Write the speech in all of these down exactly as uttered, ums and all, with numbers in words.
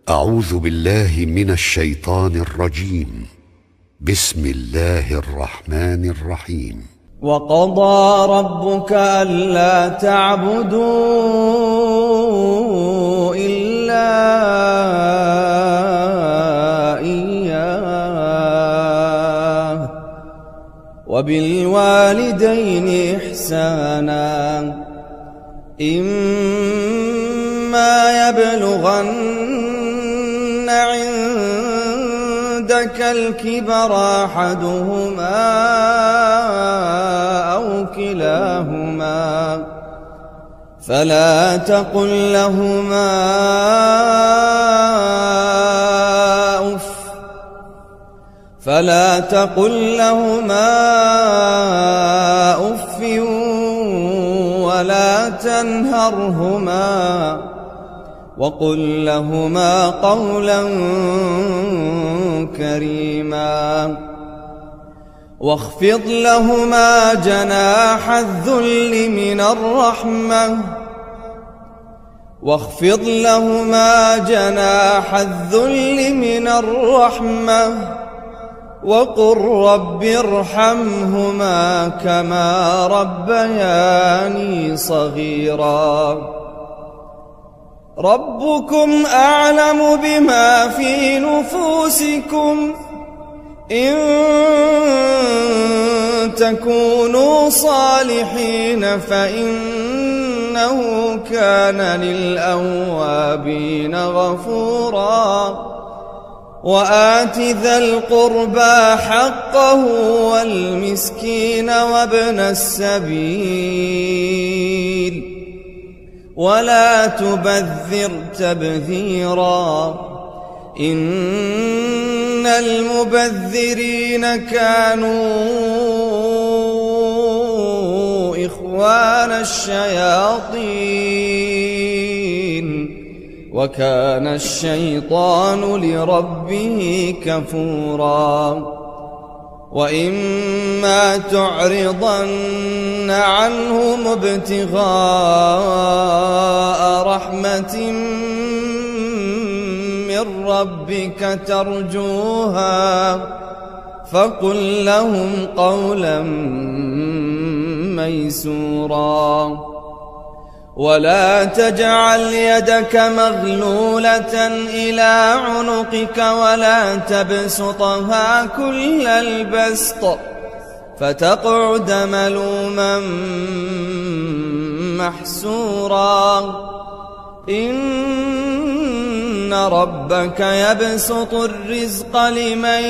أعوذ بالله من الشيطان الرجيم. بسم الله الرحمن الرحيم. وقضى ربك ألا تعبدوا إلا إياه وبالوالدين إحسانا إما يبلغن عندك الكبر أحدهما أو كلاهما فلا تقل لهما أف فلا تقل لهما أف ولا تنهرهما وقل لهما قولا كريما واخفض لهما جناح الذل من الرحمة واخفض لهما جناح الذل من الرحمة وقل رب ارحمهما كما ربياني صغيرا ربكم أعلم بما في نفوسكم إن تكونوا صالحين فإنه كان للأوابين غفورا وآت ذا القربى حقه والمسكين وابن السبيل ولا تبذر تبذيرا إن المبذرين كانوا إخوان الشياطين وكان الشيطان لربه كفورا وإما تعرضن عنهم ابتغاء رحمة من ربك ترجوها فقل لهم قولا ميسورا ولا تجعل يدك مغلولة إلى عنقك ولا تبسطها كل البسط فتقعد ملوما محسورا إن ربك يبسط الرزق لمن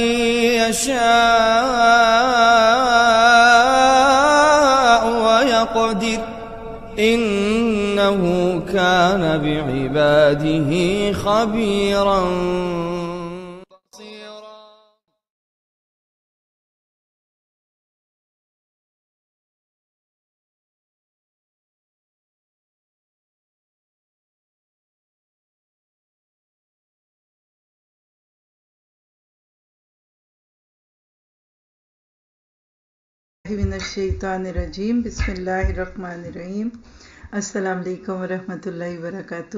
يشاء ويقدر إنه كان بعباده خبيرا بصيرا. من الشیطان الرجیم بسم اللہ الرحمن الرحیم السلام علیکم ورحمۃ اللہ وبرکاتہ۔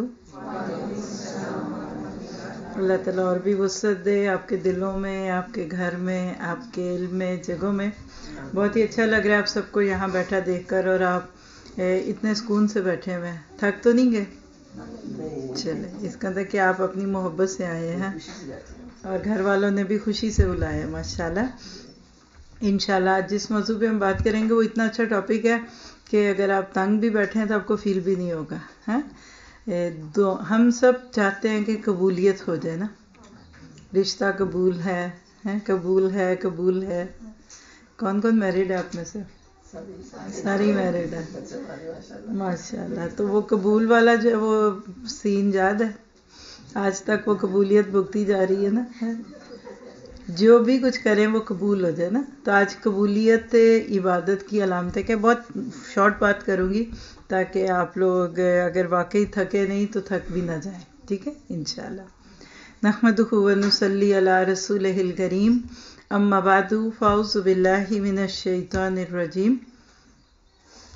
اللہ تعالیٰ اور بھی وسعت دے آپ کے دلوں میں، آپ کے گھر میں، آپ کے علم میں، جگہوں میں۔ بہت ہی اچھا لگ رہا ہے آپ سب کو یہاں بیٹھا دیکھ کر، اور آپ اتنے سکون سے بیٹھے ہوئے ہیں۔ تھک تو نہیں گئے؟ چلے، اس کا تھا کہ آپ اپنی محبت سے آئے ہیں اور گھر والوں نے بھی خوشی سے بلایا ہے، ماشاءاللہ۔ انشاءاللہ آج جس موضوع پہ ہم بات کریں گے وہ اتنا اچھا ٹاپک ہے کہ اگر آپ تنگ بھی بیٹھے ہیں تو آپ کو فیل بھی نہیں ہوگا۔ ہاں، ہم سب چاہتے ہیں کہ قبولیت ہو جائے نا، رشتہ قبول ہے، قبول ہے قبول ہے۔ کون کون میرڈ ہے آپ میں سے؟ ساری میرڈ ہے، ماشاءاللہ۔ تو وہ قبول والا جو ہے وہ سین یاد ہے؟ آج تک وہ قبولیت بھگتی جا رہی ہے نا، جو بھی کچھ کریں وہ قبول ہو جائے نا۔ تو آج قبولیت عبادت کی علامت ہے کہ بہت شارٹ بات کروں گی تاکہ آپ لوگ اگر واقعی تھکے نہیں تو تھک بھی نہ جائیں، ٹھیک ہے انشاءاللہ۔ نحمدہ ونصلی علی رسولہ الکریم، اما بعد فاعوذ باللہ من الشیطان الرجیم۔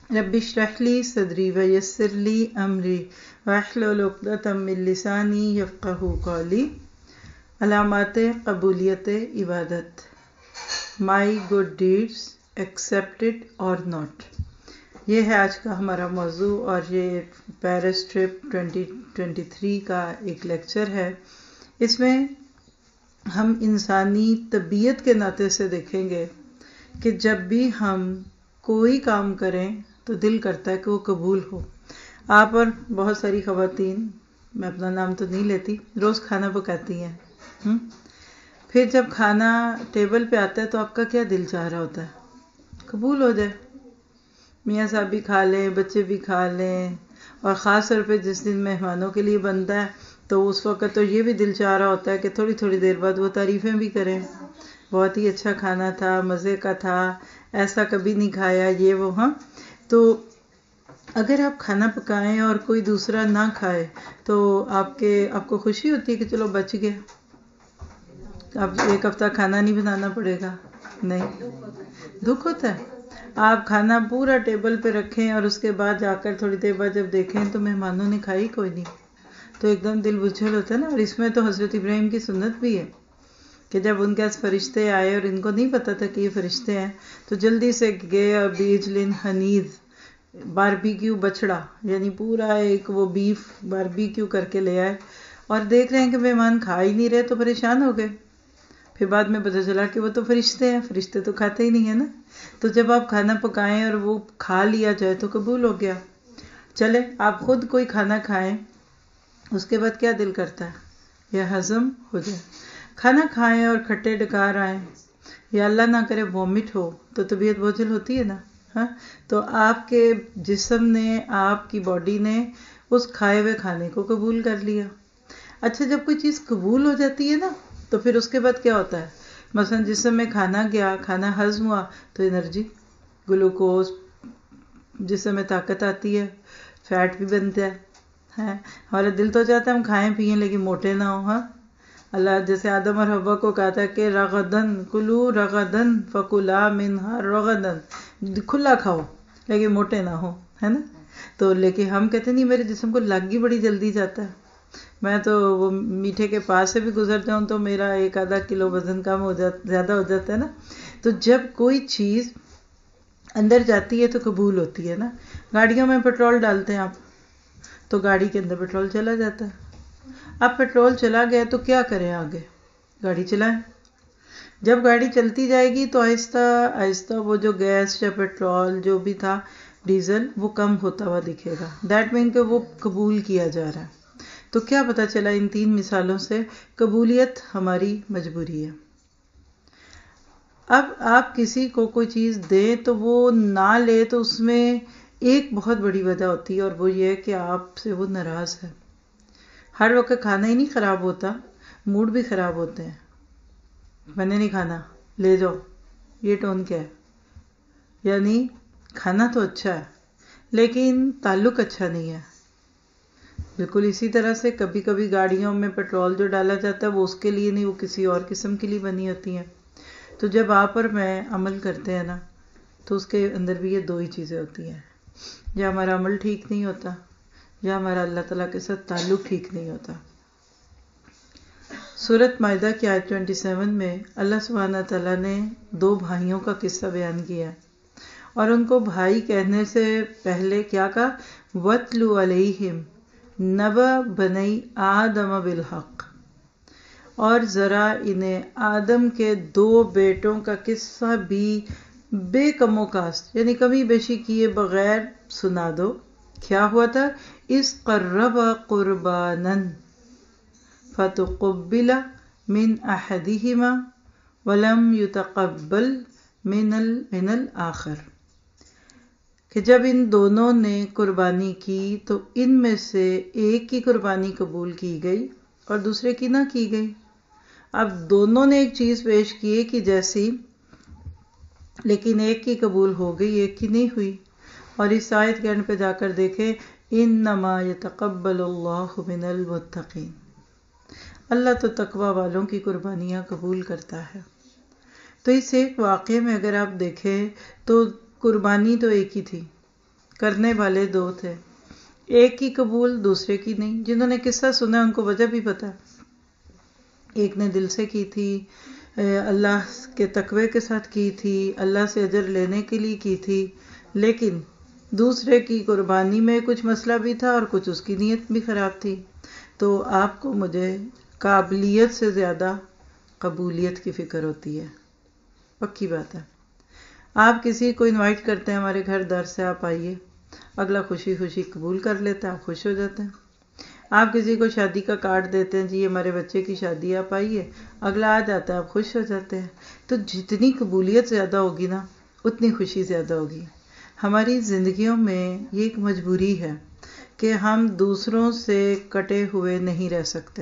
رب اشرح لی صدری ویسر لی امری واحلل عقدۃ من لسانی یفقہوا قولی۔ علامات قبولیت عبادت، my good deeds accepted or not, یہ ہے آج کا ہمارا موضوع، اور یہ Paris trip twenty twenty three کا ایک لیکچر ہے۔ اس میں ہم انسانی طبیعت کے ناطے سے دیکھیں گے کہ جب بھی ہم کوئی کام کریں تو دل کرتا ہے کہ وہ قبول ہو۔ آپ اور بہت ساری خواتین، میں اپنا نام تو نہیں لیتی، روز کھانا پکاتی ہیں، پھر جب کھانا ٹیبل پہ آتا ہے تو آپ کا کیا دل چاہ رہا ہوتا ہے؟ قبول ہو جائے، میاں صاحب بھی کھا لیں، بچے بھی کھا لیں، اور خاص طور پہ جس دن مہمانوں کے لیے بنتا ہے تو اس وقت تو یہ بھی دل چاہ رہا ہوتا ہے کہ تھوڑی تھوڑی دیر بعد وہ تعریفیں بھی کریں، بہت ہی اچھا کھانا تھا، مزے کا تھا، ایسا کبھی نہیں کھایا، یہ وہ۔ ہاں، تو اگر آپ کھانا پکائیں اور کوئی دوسرا نہ کھائے تو آپ کے آپ کو خوشی ہوتی ہے کہ چلو بچ گیا، اب ایک ہفتہ کھانا نہیں بنانا پڑے گا؟ نہیں، دکھ ہوتا ہے۔ آپ کھانا پورا ٹیبل پہ رکھیں اور اس کے بعد جا کر تھوڑی دیر بعد جب دیکھیں تو مہمانوں نے کھائی کوئی نہیں، تو ایک دم دل بجھل ہوتا ہے نا۔ اور اس میں تو حضرت ابراہیم کی سنت بھی ہے کہ جب ان کے پاس فرشتے آئے اور ان کو نہیں پتا تھا کہ یہ فرشتے ہیں، تو جلدی سے گئے اور بیجلن حنیذ باربیکیو بچڑا، یعنی پورا ایک وہ بیف باربیکیو کر کے لے آئے، اور دیکھ رہے ہیں کہ مہمان کھا ہی نہیں رہے تو پریشان ہو گئے۔ پھر بعد میں پتہ چلا کہ وہ تو فرشتے ہیں، فرشتے تو کھاتے ہی نہیں ہیں نا۔ تو جب آپ کھانا پکائیں اور وہ کھا لیا جائے تو قبول ہو گیا۔ چلے آپ خود کوئی کھانا کھائیں، اس کے بعد کیا دل کرتا ہے؟ یا ہضم ہو جائے۔ کھانا کھائیں اور کھٹے ڈکار آئیں، یا اللہ نہ کرے وومٹ ہو، تو طبیعت بوجھل ہوتی ہے نا۔ ہاں، تو آپ کے جسم نے، آپ کی باڈی نے اس کھائے ہوئے کھانے کو قبول کر لیا۔ اچھا، جب کوئی چیز قبول ہو جاتی ہے نا تو پھر اس کے بعد کیا ہوتا ہے؟ مثلا جسم میں کھانا گیا، کھانا ہضم ہوا تو انرجی، گلوکوز، جسم میں طاقت آتی ہے، فیٹ بھی بنتا ہے۔ ہمارا دل تو چاہتا ہے ہم کھائیں پیئیں لیکن موٹے نہ ہوں۔ ہاں، اللہ جیسے آدم اور حوا کو کہا تھا کہ رغدن کلو رغدن فکلا منہا رغدن، کھلا کھاؤ لیکن موٹے نہ ہو، ہے نا۔ تو لیکن ہم کہتے نہیں، میرے جسم کو لگ ہی بڑی جلدی جاتا ہے، میں تو وہ میٹھے کے پاس سے بھی گزر جاؤں تو میرا ایک آدھا کلو وزن کم ہو جاتا، زیادہ ہو جاتا ہے نا۔ تو جب کوئی چیز اندر جاتی ہے تو قبول ہوتی ہے نا۔ گاڑیوں میں پیٹرول ڈالتے ہیں آپ تو گاڑی کے اندر پیٹرول چلا جاتا ہے۔ اب پیٹرول چلا گیا تو کیا کریں؟ آگے گاڑی چلائیں۔ جب گاڑی چلتی جائے گی تو آہستہ آہستہ وہ جو گیس یا پیٹرول جو بھی تھا، ڈیزل، وہ کم ہوتا ہوا دکھے گا۔ دیٹ مین کہ وہ قبول کیا جا رہا ہے۔ تو کیا پتہ چلا ان تین مثالوں سے؟ قبولیت ہماری مجبوری ہے۔ اب آپ کسی کو کوئی چیز دیں تو وہ نہ لے تو اس میں ایک بہت بڑی وجہ ہوتی ہے، اور وہ یہ ہے کہ آپ سے وہ ناراض ہے۔ ہر وقت کھانا ہی نہیں خراب ہوتا، موڈ بھی خراب ہوتے ہیں۔ میں نے نہیں کھانا، لے جاؤ، یہ ٹون کیا ہے؟ یعنی کھانا تو اچھا ہے لیکن تعلق اچھا نہیں ہے۔ بالکل اسی طرح سے کبھی کبھی گاڑیوں میں پیٹرول جو ڈالا جاتا ہے وہ اس کے لیے نہیں، وہ کسی اور قسم کے لیے بنی ہوتی ہیں۔ تو جب آپ اور میں عمل کرتے ہیں نا تو اس کے اندر بھی یہ دو ہی چیزیں ہوتی ہیں، یا ہمارا عمل ٹھیک نہیں ہوتا، یا ہمارا اللہ تعالیٰ کے ساتھ تعلق ٹھیک نہیں ہوتا۔ سورۃ مائدہ کی آیت سیونٹی سیون میں اللہ سبحانہ تعالیٰ نے دو بھائیوں کا قصہ بیان کیا، اور ان کو بھائی کہنے سے پہلے کیا کہا؟ وَاتْلُ عَلَيْهِمْ نَبَأَ بَنِي آدَمَ بِالْحَقِّ، اور ذرا انہیں آدم کے دو بیٹوں کا قصہ بھی بے کم و کاست، یعنی کمی بیشی کیے بغیر سنا دو۔ کیا ہوا تھا؟ اِذْ قَرَّبَا قُرْبَانًا فَتُقُبِّلَ مِنْ أَحَدِهِمَا وَلَمْ يُتَقَبَّلْ مِنَ الْآخَرِ، کہ جب ان دونوں نے قربانی کی تو ان میں سے ایک کی قربانی قبول کی گئی اور دوسرے کی نہ کی گئی۔ اب دونوں نے ایک چیز پیش کی کہ جیسی، لیکن ایک کی قبول ہو گئی، ایک کی نہیں ہوئی۔ اور اس آیت کے اینڈ پہ جا کر دیکھیں، انما یتقبل اللہ من المتقین، اللہ تو تقوی والوں کی قربانیاں قبول کرتا ہے۔ تو اس ایک واقعے میں اگر آپ دیکھیں تو قربانی تو ایک ہی تھی، کرنے والے دو تھے، ایک کی قبول دوسرے کی نہیں۔ جنہوں نے قصہ سنا ان کو وجہ بھی پتہ ہے، ایک نے دل سے کی تھی، اللہ کے تقوی کے ساتھ کی تھی، اللہ سے اجر لینے کے لیے کی تھی، لیکن دوسرے کی قربانی میں کچھ مسئلہ بھی تھا اور کچھ اس کی نیت بھی خراب تھی۔ تو آپ کو مجھے قابلیت سے زیادہ قبولیت کی فکر ہوتی ہے، پکی بات ہے۔ آپ کسی کو انوائٹ کرتے ہیں ہمارے گھر در سے، آپ آئیے، اگلا خوشی خوشی قبول کر لیتا ہے، آپ خوش ہو جاتے ہیں۔ آپ کسی کو شادی کا کارڈ دیتے ہیں، جی ہمارے بچے کی شادی آپ آئیے، اگلا آ جاتا ہے، آپ خوش ہو جاتے ہیں۔ تو جتنی قبولیت زیادہ ہوگی نا اتنی خوشی زیادہ ہوگی۔ ہماری زندگیوں میں یہ ایک مجبوری ہے کہ ہم دوسروں سے کٹے ہوئے نہیں رہ سکتے۔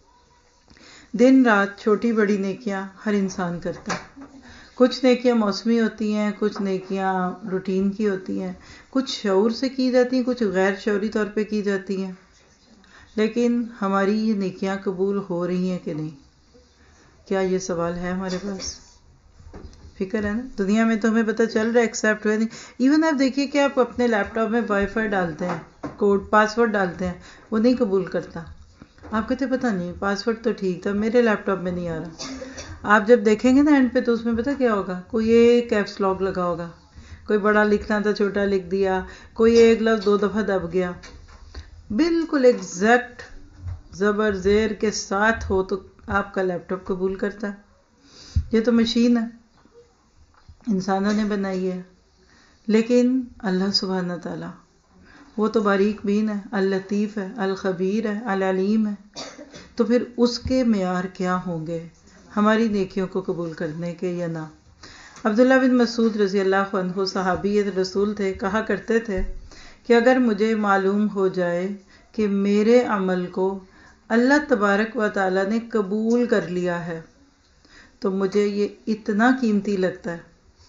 دن رات چھوٹی بڑی نیکیاں ہر انسان کرتا ہے۔ کچھ نیکیاں موسمی ہوتی ہیں، کچھ نیکیاں روٹین کی ہوتی ہیں، کچھ شعور سے کی جاتی ہیں، کچھ غیر شعوری طور پہ کی جاتی ہیں، لیکن ہماری یہ نیکیاں قبول ہو رہی ہیں کہ نہیں؟ کیا یہ سوال ہے ہمارے پاس؟ فکر ہے نا؟ دنیا میں تو ہمیں پتہ چل رہا ہے ایکسیپٹ ہوئے نہیں۔ ایون آپ دیکھیے کہ آپ اپنے لیپ ٹاپ میں وائی فائی ڈالتے ہیں، کوڈ پاس ورڈ ڈالتے ہیں، وہ نہیں قبول کرتا۔ آپ کہتے پتہ نہیں پاس ورڈ تو ٹھیک تھا، میرے لیپ ٹاپ میں نہیں آ رہا۔ آپ جب دیکھیں گے نا اینڈ پہ تو اس میں پتہ کیا ہوگا، کوئی ایک کیپس لاک لگا ہوگا، کوئی بڑا لکھنا تھا چھوٹا لکھ دیا، کوئی ایک لفظ دو دفعہ دب گیا، بالکل ایگزیکٹ زبر زیر کے ساتھ ہو تو آپ کا لیپ ٹاپ قبول کرتا ہے۔ یہ تو مشین ہے، انسانوں نے بنائی ہے، لیکن اللہ سبحانہ تعالیٰ وہ تو باریک بین ہے، اللطیف ہے، الخبیر ہے، العلیم ہے، تو پھر اس کے معیار کیا ہوں گے ہماری نیکیوں کو قبول کرنے کے یا نہ۔ عبداللہ بن مسعود رضی اللہ عنہ صحابی رسول تھے، کہا کرتے تھے کہ اگر مجھے معلوم ہو جائے کہ میرے عمل کو اللہ تبارک و تعالیٰ نے قبول کر لیا ہے تو مجھے یہ اتنا قیمتی لگتا ہے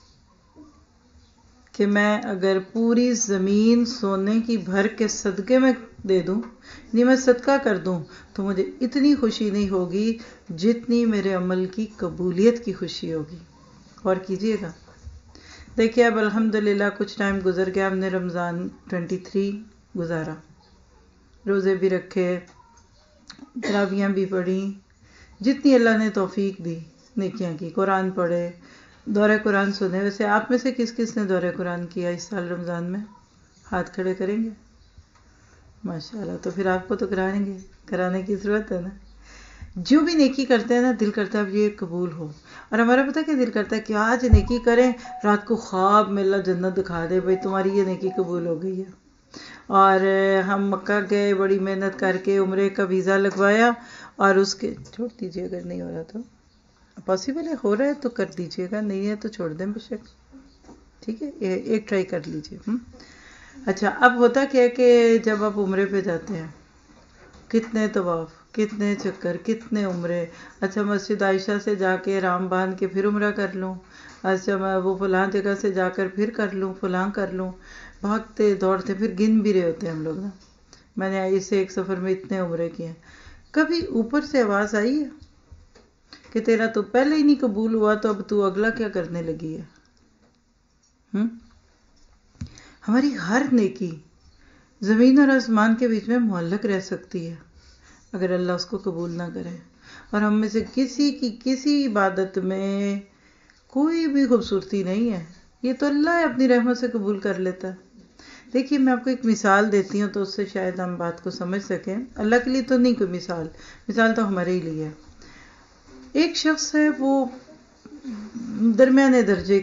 کہ میں اگر پوری زمین سونے کی بھر کے صدقے میں دے دوں، یعنی میں صدقہ کر دوں، تو مجھے اتنی خوشی نہیں ہوگی جتنی میرے عمل کی قبولیت کی خوشی ہوگی۔ غور کیجئے گا۔ دیکھیے اب الحمدللہ کچھ ٹائم گزر گیا، ہم نے رمضان تیئیس گزارا، روزے بھی رکھے، تراویحاں بھی پڑھی، جتنی اللہ نے توفیق دی نیکیاں کی، قرآن پڑھے، دورہ قرآن سنے۔ ویسے آپ میں سے کس کس نے دورہ قرآن کیا اس سال رمضان میں؟ ہاتھ کھڑے کریں گے؟ ماشاءاللہ، تو پھر آپ کو تو کرائیں گے، کرانے کی ضرورت ہے نا۔ جو بھی نیکی کرتے ہیں نا دل کرتا ہے اب یہ قبول ہو، اور ہمارا پتہ کیا دل کرتا ہے کہ آج نیکی کریں، رات کو خواب میں اللہ جنت دکھا دے، بھائی تمہاری یہ نیکی قبول ہو گئی ہے۔ اور ہم مکہ گئے، بڑی محنت کر کے عمرے کا ویزا لگوایا، اور اس کے چھوڑ دیجیے اگر نہیں ہو رہا تو، پاسبل ہے، ہو رہا ہے تو کر دیجیے گا، نہیں ہے تو چھوڑ دیں بے شک، ٹھیک ہے، ایک ٹرائی کر لیجیے۔ اچھا اب ہوتا کیا ہے کہ جب آپ عمرے پہ جاتے ہیں، کتنے طواف، کتنے چکر، کتنے عمرے، اچھا مسجد عائشہ سے جا کے رام باندھ کے پھر عمرہ کر لوں، اچھا میں وہ فلاں جگہ سے جا کر پھر کر لوں، فلاں کر لوں، بھاگتے دوڑتے پھر گن بھی رہے ہوتے ہیں ہم لوگ نا۔ میں نے اس ایک سفر میں اتنے عمرے کیے ہیں۔ کبھی اوپر سے آواز آئی ہے کہ تیرا تو پہلے ہی نہیں قبول ہوا تو اب تو اگلا کیا کرنے لگی ہے؟ ہم؟ ہماری ہر نیکی زمین اور آسمان کے بیچ میں معلق رہ سکتی ہے اگر اللہ اس کو قبول نہ کرے، اور ہم میں سے کسی کی کسی عبادت میں کوئی بھی خوبصورتی نہیں ہے، یہ تو اللہ اپنی رحمت سے قبول کر لیتا ہے۔ دیکھیے میں آپ کو ایک مثال دیتی ہوں تو اس سے شاید ہم بات کو سمجھ سکیں۔ اللہ کے لیے تو نہیں کوئی مثال، مثال تو ہمارے ہی لیے ہے۔ ایک شخص ہے، وہ درمیانے درجے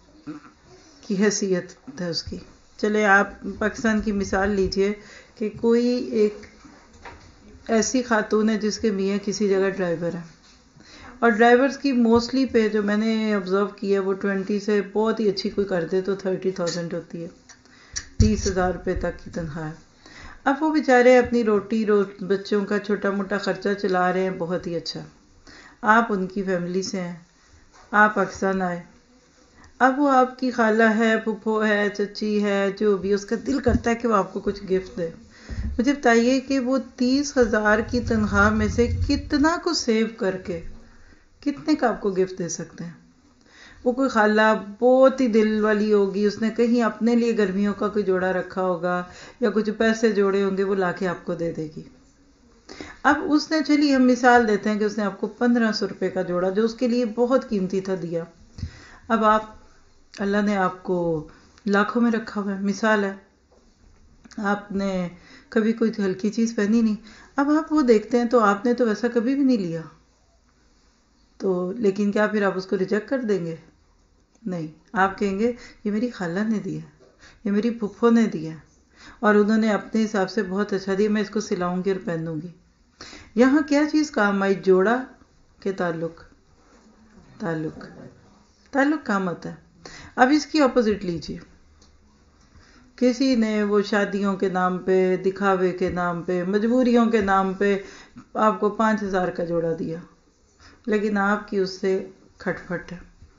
کی حیثیت ہے اس کی، چلے آپ پاکستان کی مثال لیجئے کہ کوئی ایک ایسی خاتون ہے جس کے میاں کسی جگہ ڈرائیور ہے، اور ڈرائیورز کی موسٹلی پہ جو میں نے آبزرو کی ہے وہ ٹوینٹی سے بہت ہی اچھی کوئی کر دے تو تھرٹی تھاؤزینڈ ہوتی ہے، تیس ہزار روپے تک کی تنخواہ ہے۔ اب وہ بیچارے اپنی روٹی رو بچوں کا چھوٹا موٹا خرچہ چلا رہے ہیں، بہت ہی اچھا۔ آپ ان کی فیملی سے ہیں، آپ پاکستان آئے، اب وہ آپ کی خالہ ہے، پھپھو ہے، چچی ہے، جو بھی، اس کا دل کرتا ہے کہ وہ آپ کو کچھ گفٹ دے۔ مجھے بتائیے کہ وہ تیس ہزار کی تنخواہ میں سے کتنا کو سیو کر کے کتنے کا آپ کو گفٹ دے سکتے ہیں؟ وہ کوئی خالہ بہت ہی دل والی ہوگی، اس نے کہیں اپنے لیے گرمیوں کا کوئی جوڑا رکھا ہوگا یا کچھ پیسے جوڑے ہوں گے، وہ لا کے آپ کو دے دے گی۔ اب اس نے، چلیے ہم مثال دیتے ہیں کہ اس نے آپ کو پندرہ سو روپے کا جوڑا جو اس کے لیے بہت قیمتی تھا دیا۔ اب آپ، اللہ نے آپ کو لاکھوں میں رکھا ہوا ہے، مثال ہے، آپ نے کبھی کوئی ہلکی چیز پہنی نہیں، اب آپ وہ دیکھتے ہیں تو آپ نے تو ویسا کبھی بھی نہیں لیا، تو لیکن کیا پھر آپ اس کو ریجیکٹ کر دیں گے؟ نہیں، آپ کہیں گے یہ میری خالہ نے دیا، یہ میری پھپھو نے دیا اور انہوں نے اپنے حساب سے بہت اچھا دیا، میں اس کو سلاؤں گی اور پہنوں گی۔ یہاں کیا چیز کام آئی، جوڑا کہ تعلق؟ تعلق تعلق کام آتا ہے۔ اب اس کی اپوزٹ لیجیے، کسی نے وہ شادیوں کے نام پہ، دکھاوے کے نام پہ، مجبوریوں کے نام پہ آپ کو پانچ ہزار کا جوڑا دیا، لیکن آپ کی اس سے کھٹ پھٹ ہے،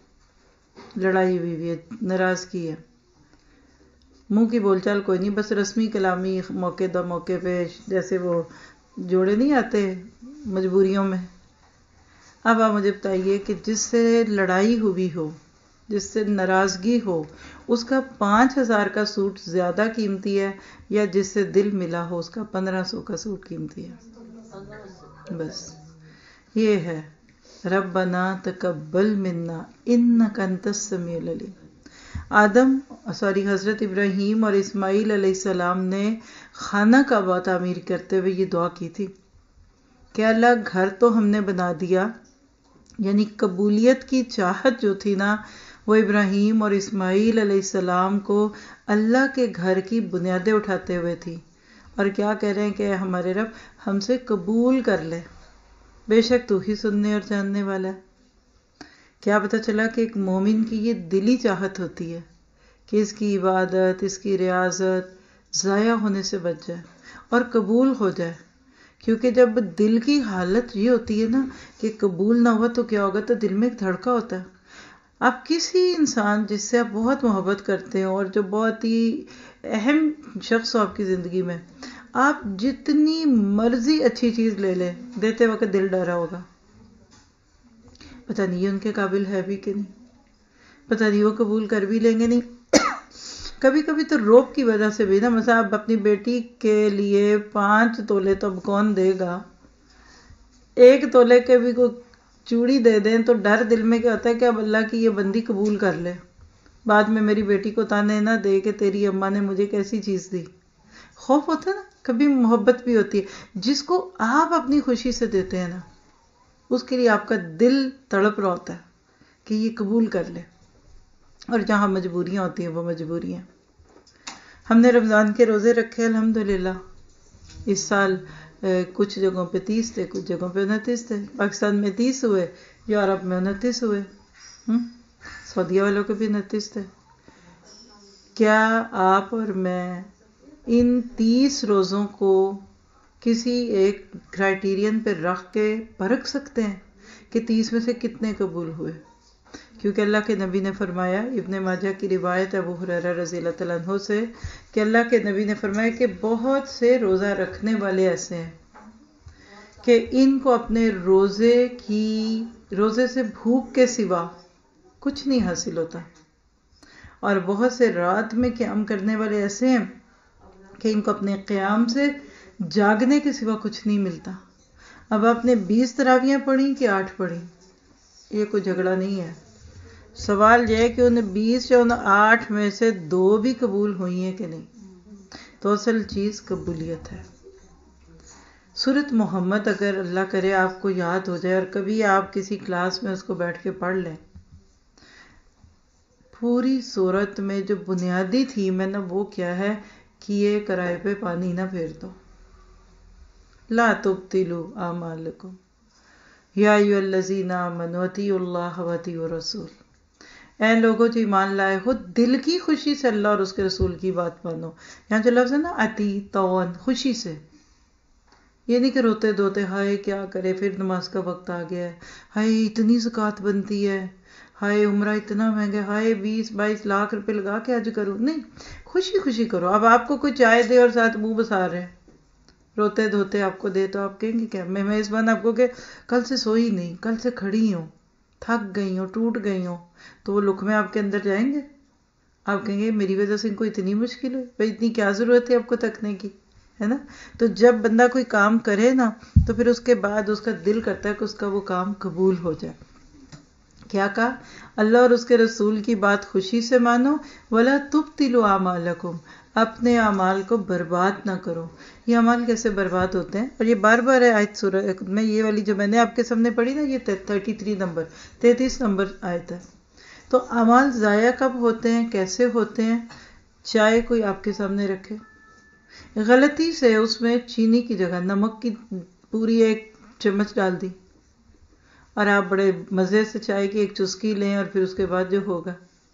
لڑائی ہوئی ہوئی ہے، ناراضگی ہے، منہ کی بول چال کوئی نہیں، بس رسمی کلامی موقع دا موقع پہ جیسے وہ جوڑے نہیں آتے مجبوریوں میں۔ اب آپ مجھے بتائیے کہ جس سے لڑائی ہوئی ہو، جس سے ناراضگی ہو، اس کا پانچ ہزار کا سوٹ زیادہ قیمتی ہے یا جس سے دل ملا ہو اس کا پندرہ سو کا سوٹ قیمتی ہے؟ بس یہ ہے، ربنا تقبل منا انک انت السمیع العلیم۔ آدم سوری حضرت ابراہیم اور اسماعیل علیہ السلام نے خانہ کعبہ تعمیر کرتے ہوئے یہ دعا کی تھی کہ اللہ گھر تو ہم نے بنا دیا، یعنی قبولیت کی چاہت جو تھی نا وہ ابراہیم اور اسماعیل علیہ السلام کو اللہ کے گھر کی بنیادیں اٹھاتے ہوئے تھی، اور کیا کہہ رہے ہیں کہ ہمارے رب ہم سے قبول کر لے، بے شک تو ہی سننے اور جاننے والا ہے۔ کیا پتہ چلا کہ ایک مومن کی یہ دلی چاہت ہوتی ہے کہ اس کی عبادت، اس کی ریاضت ضائع ہونے سے بچ جائے اور قبول ہو جائے، کیونکہ جب دل کی حالت یہ ہوتی ہے نا کہ قبول نہ ہوا تو کیا ہوگا، تو دل میں ایک دھڑکا ہوتا ہے۔ آپ کسی انسان جس سے آپ بہت محبت کرتے ہو اور جو بہت ہی اہم شخص ہو آپ کی زندگی میں، آپ جتنی مرضی اچھی چیز لے لیں، دیتے وقت دل ڈرا ہوگا، پتہ نہیں یہ ان کے قابل ہے بھی کہ نہیں، پتہ نہیں وہ قبول کر بھی لیں گے نہیں۔ کبھی کبھی تو روب کی وجہ سے بھی نا، مثلا آپ اپنی بیٹی کے لیے پانچ تولے تو اب کون دے گا، ایک تولے کے بھی کوئی چوڑی دے دیں تو ڈر دل میں کیا ہوتا ہے کہ اب اللہ کی یہ بندی قبول کر لے، بعد میں میری بیٹی کو تانے نہ دے کہ تیری اماں نے مجھے کیسی چیز دی، خوف ہوتا ہے نا۔ کبھی محبت بھی ہوتی ہے، جس کو آپ اپنی خوشی سے دیتے ہیں نا اس کے لیے آپ کا دل تڑپ رہا ہوتا ہے کہ یہ قبول کر لے، اور جہاں مجبوریاں ہوتی ہیں وہ مجبوریاں۔ ہم نے رمضان کے روزے رکھے الحمدللہ، اس سال کچھ جگہوں پہ تیس تھے، کچھ جگہوں پہ انتیس تھے، پاکستان میں تیس ہوئے، یورپ میں انتیس ہوئے، سعودیہ والوں کے بھی انتیس تھے۔ کیا آپ اور میں ان تیس روزوں کو کسی ایک کرائیٹیرین پہ رکھ کے پرکھ سکتے ہیں کہ تیس میں سے کتنے قبول ہوئے؟ کیونکہ اللہ کے نبی نے فرمایا، ابن ماجہ کی روایت ابو ہریرہ رضی اللہ تعالیٰ عنہ سے، کہ اللہ کے نبی نے فرمایا کہ بہت سے روزہ رکھنے والے ایسے ہیں کہ ان کو اپنے روزے کی روزے سے بھوک کے سوا کچھ نہیں حاصل ہوتا، اور بہت سے رات میں قیام کرنے والے ایسے ہیں کہ ان کو اپنے قیام سے جاگنے کے سوا کچھ نہیں ملتا۔ اب آپ نے بیس تراویحیں پڑھی کہ آٹھ پڑھی، یہ کوئی جھگڑا نہیں ہے، سوال یہ ہے کہ انہیں بیس یا ان آٹھ میں سے دو بھی قبول ہوئی ہیں کہ نہیں۔ تو اصل چیز قبولیت ہے۔ سورۃ محمد اگر اللہ کرے آپ کو یاد ہو جائے اور کبھی آپ کسی کلاس میں اس کو بیٹھ کے پڑھ لیں، پوری سورت میں جو بنیادی تھیم ہے نا وہ کیا ہے کہ یہ کرائے پہ پانی نہ پھیر دو، لا تبطلوا اعمالکم یا ایھا الذین آمنوا اطیعوا اللہ واطیعوا الرسول، اے لوگوں جو ایمان لائے ہو دل کی خوشی سے اللہ اور اس کے رسول کی بات مانو۔ یہاں جو لفظ ہے نا اطیعون، خوشی سے، یہ نہیں کہ روتے دھوتے ہائے کیا کرے پھر نماز کا وقت آ گیا ہے، ہائے اتنی زکوٰۃ بنتی ہے، ہائے عمرہ اتنا مہنگا، ہائے بیس بائیس لاکھ روپے لگا کے حج کروں، نہیں، خوشی خوشی کرو۔ اب آپ کو کوئی چائے دے اور ساتھ منہ بسار رہے، روتے دھوتے آپ کو دے تو آپ کہیں گے کیا؟ میں میزبان آپ کو کہ کل سے سوئی نہیں، کل سے کھڑی ہوں، تھک گئی ہوں، ٹوٹ گئی ہوں، تو وہ لقمے آپ کے اندر جائیں گے؟ آپ کہیں گے میری وجہ سے ان کو اتنی مشکل ہوئی، بھائی اتنی کیا ضرورت ہے آپ کو تھکنے کی، ہے نا؟ تو جب بندہ کوئی کام کرے نا تو پھر اس کے بعد اس کا دل کرتا ہے کہ اس کا وہ کام قبول ہو جائے. کیا کہا؟ اللہ اور اس کے رسول کی بات خوشی سے مانو، وَلَا تُبْطِلُوا أَعْمَالَكُمْ، اپنے اعمال کو برباد نہ کرو. یہ اعمال کیسے برباد ہوتے ہیں؟ اور یہ بار بار ہے آیت سورہ میں، یہ والی جو میں نے آپ کے سامنے پڑھی نا، یہ تھرٹی تھری نمبر تینتیس نمبر آیت ہے. تو اعمال ضائع کب ہوتے ہیں، کیسے ہوتے ہیں؟ چائے کوئی آپ کے سامنے رکھے، غلطی سے اس میں چینی کی جگہ نمک کی پوری ایک چمچ ڈال دی، اور آپ بڑے مزے سے چائے کی ایک چسکی لیں، اور پھر اس کے بعد جو ہوگا،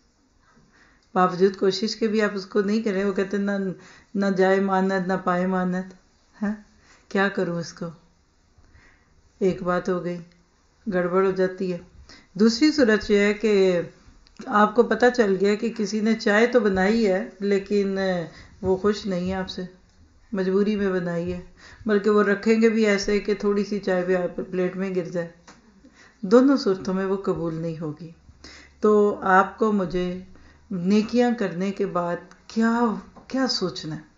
باوجود کوشش کے بھی آپ اس کو نہیں کریں. وہ کہتے ہیں نہ نہ جائے مانت نہ پائے مانت، ہے کیا کروں اس کو؟ ایک بات ہو گئی، گڑبڑ ہو جاتی ہے. دوسری صورت یہ ہے کہ آپ کو پتہ چل گیا کہ کسی نے چائے تو بنائی ہے لیکن وہ خوش نہیں ہے آپ سے، مجبوری میں بنائی ہے، بلکہ وہ رکھیں گے بھی ایسے کہ تھوڑی سی چائے بھی آپ پلیٹ میں گر جائے. دونوں صورتوں میں وہ قبول نہیں ہوگی. تو آپ کو مجھے نیکیاں کرنے کے بعد کیا کیا سوچنا ہے؟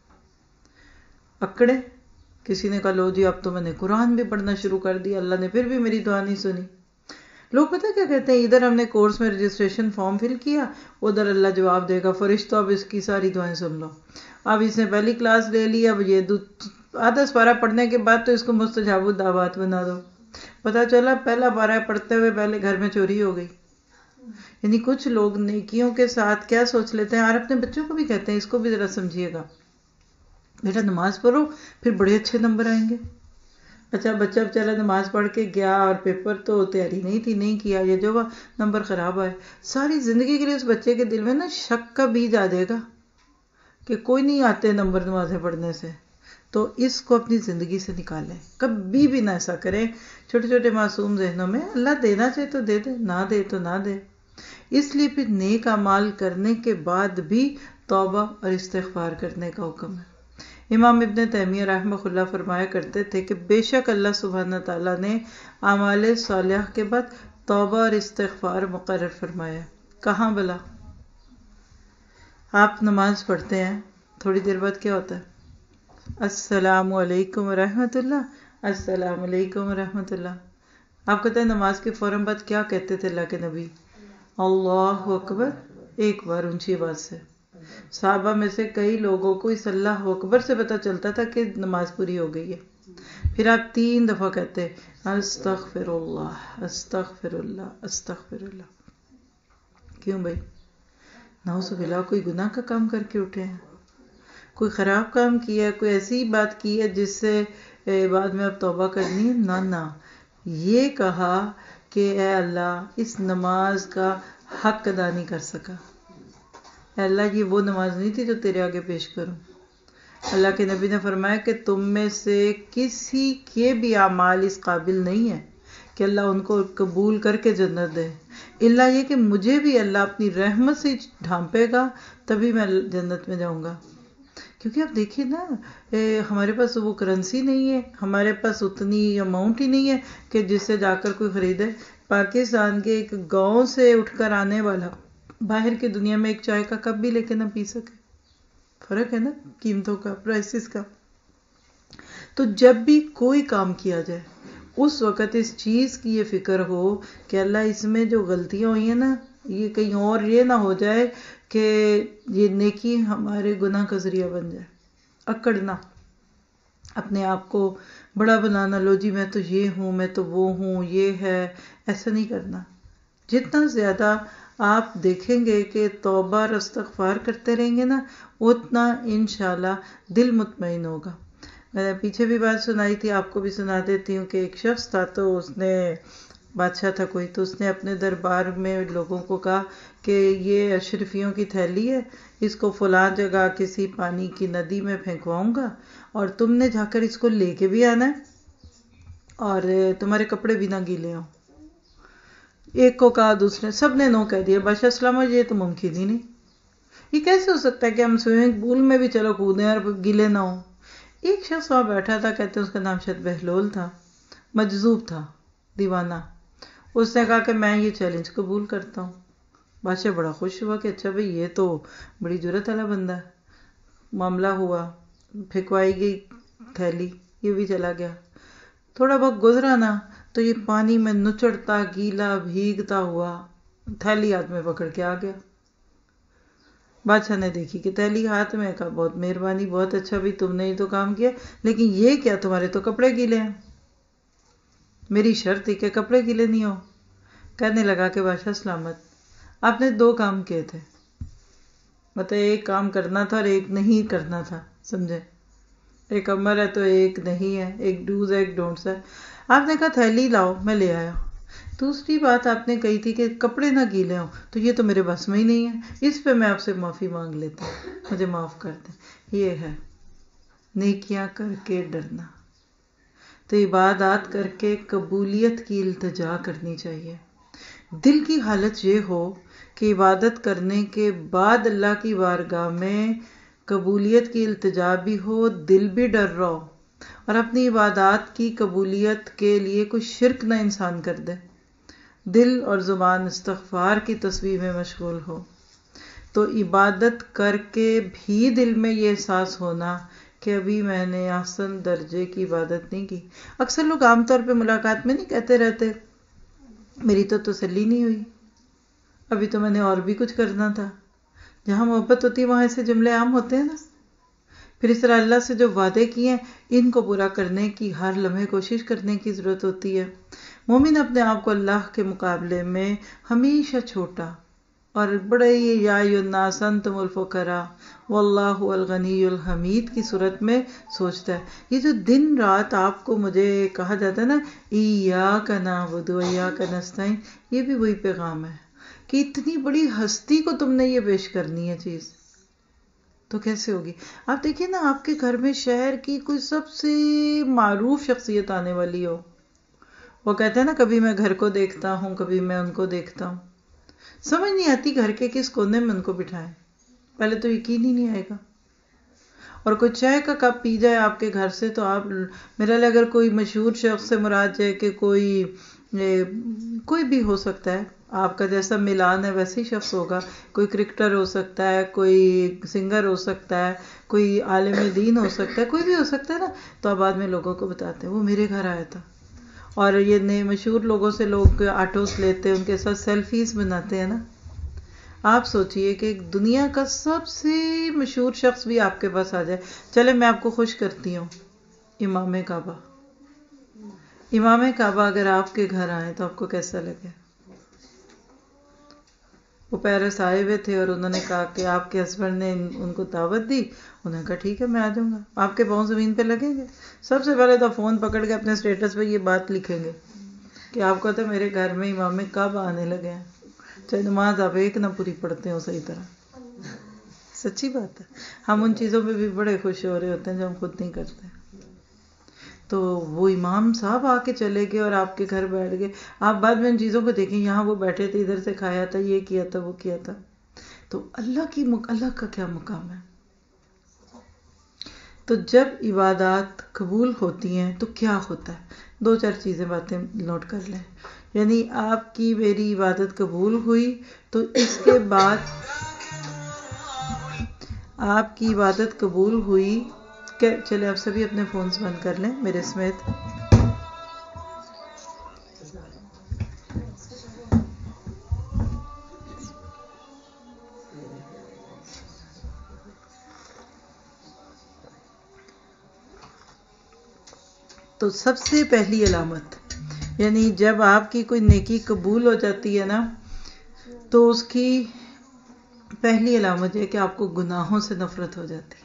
اکڑے کسی نے کہا لو جی اب تو میں نے قرآن بھی پڑھنا شروع کر دیا، اللہ نے پھر بھی میری دعا نہیں سنی. لوگ پتہ کیا کہتے ہیں، ادھر ہم نے کورس میں رجسٹریشن فارم فل کیا، ادھر اللہ جواب دے گا فرشتو اب اس کی ساری دعائیں سن لو. اب اس نے پہلی کلاس لے لی، اب یہ آدھا پارہ پڑھنے کے بعد تو اس کو مستجاب الدعوات بنا دو. پتہ چلا پہلا پارہ پڑھتے ہوئے پہلے گھر میں چوری ہو گئی. یعنی کچھ لوگ نیکیوں کے ساتھ کیا سوچ لیتے ہیں، اور اپنے بچوں کو بھی کہتے ہیں اس کو بھی ذرا سمجھیے گا، بیٹا نماز پڑھو پھر بڑے اچھے نمبر آئیں گے. اچھا بچہ بچارا نماز پڑھ کے گیا اور پیپر تو تیاری نہیں تھی، نہیں کیا، یہ جو نمبر خراب آئے، ساری زندگی کے لیے اس بچے کے دل میں نا شک کا بیج آ جائے گا کہ کوئی نہیں آتے نمبر نمازیں پڑھنے سے. تو اس کو اپنی زندگی سے نکالیں، کبھی بھی نہ ایسا کریں. چھوٹے چھوٹے معصوم ذہنوں میں اللہ دینا چاہے تو دے دے، نہ دے تو نہ دے. اس لیے پھر نیک اعمال کرنے کے بعد بھی توبہ اور استغفار کرنے کا حکم ہے. امام ابن تیمیہ رحمہ اللہ فرمایا کرتے تھے کہ بے شک اللہ سبحانہ تعالیٰ نے اعمال صالحہ کے بعد توبہ اور استغفار مقرر فرمایا. کہاں بلا؟ آپ نماز پڑھتے ہیں، تھوڑی دیر بعد کیا ہوتا ہے؟ السلام علیکم ورحمۃ اللہ، السلام علیکم ورحمۃ اللہ. آپ کہتے ہیں نماز کے فوراً بعد کیا کہتے تھے اللہ کے نبی؟ اللہ اکبر، ایک بار اونچی آواز سے. صحابہ میں سے کئی لوگوں کو اس اللہ اکبر سے پتہ چلتا تھا کہ نماز پوری ہو گئی ہے. پھر آپ تین دفعہ کہتے استغفر اللہ استغفر اللہ استغفر اللہ. کیوں بھائی؟ نعوذ باللہ کوئی گناہ کا کام کر کے اٹھے ہیں، کوئی خراب کام کیا ہے، کوئی ایسی بات کی ہے جس سے بعد میں اب توبہ کرنی ہے؟ نہ نہ، یہ کہا کہ اے اللہ اس نماز کا حق ادا نہیں کر سکا، اے اللہ یہ وہ نماز نہیں تھی جو تیرے آگے پیش کروں. اللہ کے نبی نے فرمایا کہ تم میں سے کسی کے بھی اعمال اس قابل نہیں ہے کہ اللہ ان کو قبول کر کے جنت دے، الا یہ کہ مجھے بھی اللہ اپنی رحمت سے ڈھانپے گا تبھی میں جنت میں جاؤں گا. کیونکہ آپ دیکھیے نا ہمارے پاس وہ کرنسی نہیں ہے، ہمارے پاس اتنی اماؤنٹ ہی نہیں ہے کہ جس سے جا کر کوئی خریدے. پاکستان کے ایک گاؤں سے اٹھ کر آنے والا باہر کی دنیا میں ایک چائے کا کپ بھی لے کے نہ پی سکے. فرق ہے نا قیمتوں کا، پرائسز کا. تو جب بھی کوئی کام کیا جائے اس وقت اس چیز کی یہ فکر ہو کہ اللہ اس میں جو غلطیاں ہوئی ہیں نا یہ کہیں اور یہ نہ ہو جائے کہ یہ نیکی ہمارے گناہ کا ذریعہ بن جائے. اکڑنا، اپنے آپ کو بڑا بنانا، لو جی میں تو یہ ہوں، میں تو وہ ہوں، یہ ہے، ایسا نہیں کرنا. جتنا زیادہ آپ دیکھیں گے کہ توبہ اور استغفار کرتے رہیں گے نا اتنا انشاءاللہ دل مطمئن ہوگا. میں نے پیچھے بھی بات سنائی تھی، آپ کو بھی سنا دیتی ہوں کہ ایک شخص تھا، تو اس نے بادشاہ تھا کوئی، تو اس نے اپنے دربار میں لوگوں کو کہا کہ یہ اشرفیوں کی تھیلی ہے، اس کو فلاں جگہ کسی پانی کی ندی میں پھینکواؤں گا اور تم نے جا کر اس کو لے کے بھی آنا ہے اور تمہارے کپڑے بھی نہ گیلے ہوں. ایک کو کہا، دوسرے، سب نے نو کہہ دیا. بادشاہ اسلام یہ تو ممکن ہی نہیں، یہ کیسے ہو سکتا ہے کہ ہم سوئمنگ پول میں بھی چلو کودیں اور گیلے نہ ہوں. ایک شخص وہاں بیٹھا تھا، کہتے ہیں اس کا نام شاید بہلول تھا، مجذوب تھا، دیوانہ. اس نے کہا کہ میں یہ چیلنج قبول کرتا ہوں. بادشاہ بڑا خوش ہوا کہ اچھا بھئی یہ تو بڑی جرت والا بندہ ہے. معاملہ ہوا، پھینکوائی گئی تھیلی، یہ بھی چلا گیا. تھوڑا وقت گزرا نا تو یہ پانی میں نچڑتا گیلا بھیگتا ہوا تھیلی ہاتھ میں پکڑ کے آ گیا. بادشاہ نے دیکھی کہ تھیلی ہاتھ میں، کہا بہت مہربانی، بہت اچھا بھی تم نے ہی تو کام کیا، لیکن یہ کیا تمہارے تو کپڑے گیلے ہیں. میری شرط تھی کہ کپڑے گیلے نہیں ہو. کہنے لگا کہ بادشاہ سلامت، آپ نے دو کام کیے تھے، مطلب ایک کام کرنا تھا اور ایک نہیں کرنا تھا، سمجھے؟ ایک امر ہے تو ایک نہیں ہے، ایک ڈوز ہے ایک ڈونٹس ہے. آپ نے کہا تھیلی لاؤ، میں لے آیا. دوسری بات آپ نے کہی تھی کہ کپڑے نہ گیلے ہوں، تو یہ تو میرے بس میں ہی نہیں ہے، اس پہ میں آپ سے معافی مانگ لیتا ہوں، مجھے معاف کر دیں. یہ ہے نیکیاں کر کے ڈرنا. تو عبادات کر کے قبولیت کی التجا کرنی چاہیے. دل کی حالت یہ ہو کہ عبادت کرنے کے بعد اللہ کی بارگاہ میں قبولیت کی التجا بھی ہو، دل بھی ڈر رہا ہو، اور اپنی عبادات کی قبولیت کے لیے کوئی شرک نہ انسان کر دے، دل اور زبان استغفار کی تسبیح میں مشغول ہو. تو عبادت کر کے بھی دل میں یہ احساس ہونا کہ ابھی میں نے احسن درجے کی عبادت نہیں کی. اکثر لوگ عام طور پہ ملاقات میں نہیں کہتے رہتے میری تو تسلی نہیں ہوئی، ابھی تو میں نے اور بھی کچھ کرنا تھا. جہاں محبت ہوتی ہے وہاں ایسے جملے عام ہوتے ہیں نا. پھر اس طرح اللہ سے جو وعدے کیے ہیں ان کو پورا کرنے کی ہر لمحے کوشش کرنے کی ضرورت ہوتی ہے. مومن اپنے آپ کو اللہ کے مقابلے میں ہمیشہ چھوٹا اور بڑے یا ایھا الناس انتم الفقراء واللہ الغنی الحمید کی صورت میں سوچتا ہے. یہ جو دن رات آپ کو مجھے کہا جاتا ہے نا ایاک نعبد و ایاک نستعین، یہ بھی وہی پیغام ہے کہ اتنی بڑی ہستی کو تم نے یہ پیش کرنی ہے چیز، تو کیسے ہوگی؟ آپ دیکھیے نا آپ کے گھر میں شہر کی کوئی سب سے معروف شخصیت آنے والی ہو، وہ کہتے ہیں نا کبھی میں گھر کو دیکھتا ہوں کبھی میں ان کو دیکھتا ہوں. سمجھ نہیں آتی گھر کے کس کونے میں ان کو بٹھائیں، پہلے تو یقین ہی نہیں آئے گا. اور کوئی چائے کا کپ پی جائے آپ کے گھر سے تو آپ میرا لئے اگر کوئی مشہور شخص سے مراد ہے کہ کوئی کوئی بھی ہو سکتا ہے، آپ کا جیسا ملان ہے ویسے ہی شخص ہوگا، کوئی کرکٹر ہو سکتا ہے، کوئی سنگر ہو سکتا ہے، کوئی عالم دین ہو سکتا ہے، کوئی بھی ہو سکتا ہے نا. تو آپ بعد میں لوگوں کو بتاتے ہیں وہ میرے گھر آیا تھا. اور یہ نئے مشہور لوگوں سے لوگ آٹوز لیتے ہیں، ان کے ساتھ سیلفیز بناتے ہیں نا. آپ سوچئے کہ دنیا کا سب سے مشہور شخص بھی آپ کے پاس آ جائے. چلے میں آپ کو خوش کرتی ہوں، امام کعبہ. امام کعبہ اگر آپ کے گھر آئے تو آپ کو کیسا لگے؟ وہ پیرس آئے ہوئے تھے اور انہوں نے کہا کہ آپ کے ہسبینڈ نے ان کو دعوت دی. انہوں نے کہا ٹھیک ہے میں آ جاؤں گا. آپ کے پاؤں زمین پہ لگیں گے؟ سب سے پہلے تو فون پکڑ کے اپنے اسٹیٹس پہ یہ بات لکھیں گے کہ آپ کو تو میرے گھر میں امام کعبہ آنے لگے ہیں، چاہے نماز آپ ایک نہ پوری پڑھتے ہو صحیح طرح. سچی بات ہے. ہم ان چیزوں پہ بھی بڑے خوش ہو رہے ہوتے ہیں جو ہم خود نہیں کرتے. تو وہ امام صاحب آ کے چلے گئے اور آپ کے گھر بیٹھ گئے. آپ بعد میں ان چیزوں کو دیکھیں، یہاں وہ بیٹھے تھے، ادھر سے کھایا تھا، یہ کیا تھا، وہ کیا تھا. تو اللہ کی اللہ کا کیا مقام ہے. تو جب عبادات قبول ہوتی ہیں تو کیا ہوتا ہے؟ دو چار چیزیں باتیں نوٹ کر لیں. یعنی آپ کی میری عبادت قبول ہوئی تو اس کے بعد آپ کی عبادت قبول ہوئی کہ چلے آپ سبھی اپنے فونز بند کر لیں میرے سمیت. تو سب سے پہلی علامت، یعنی جب آپ کی کوئی نیکی قبول ہو جاتی ہے نا تو اس کی پہلی علامت یہ کہ آپ کو گناہوں سے نفرت ہو جاتی ہے.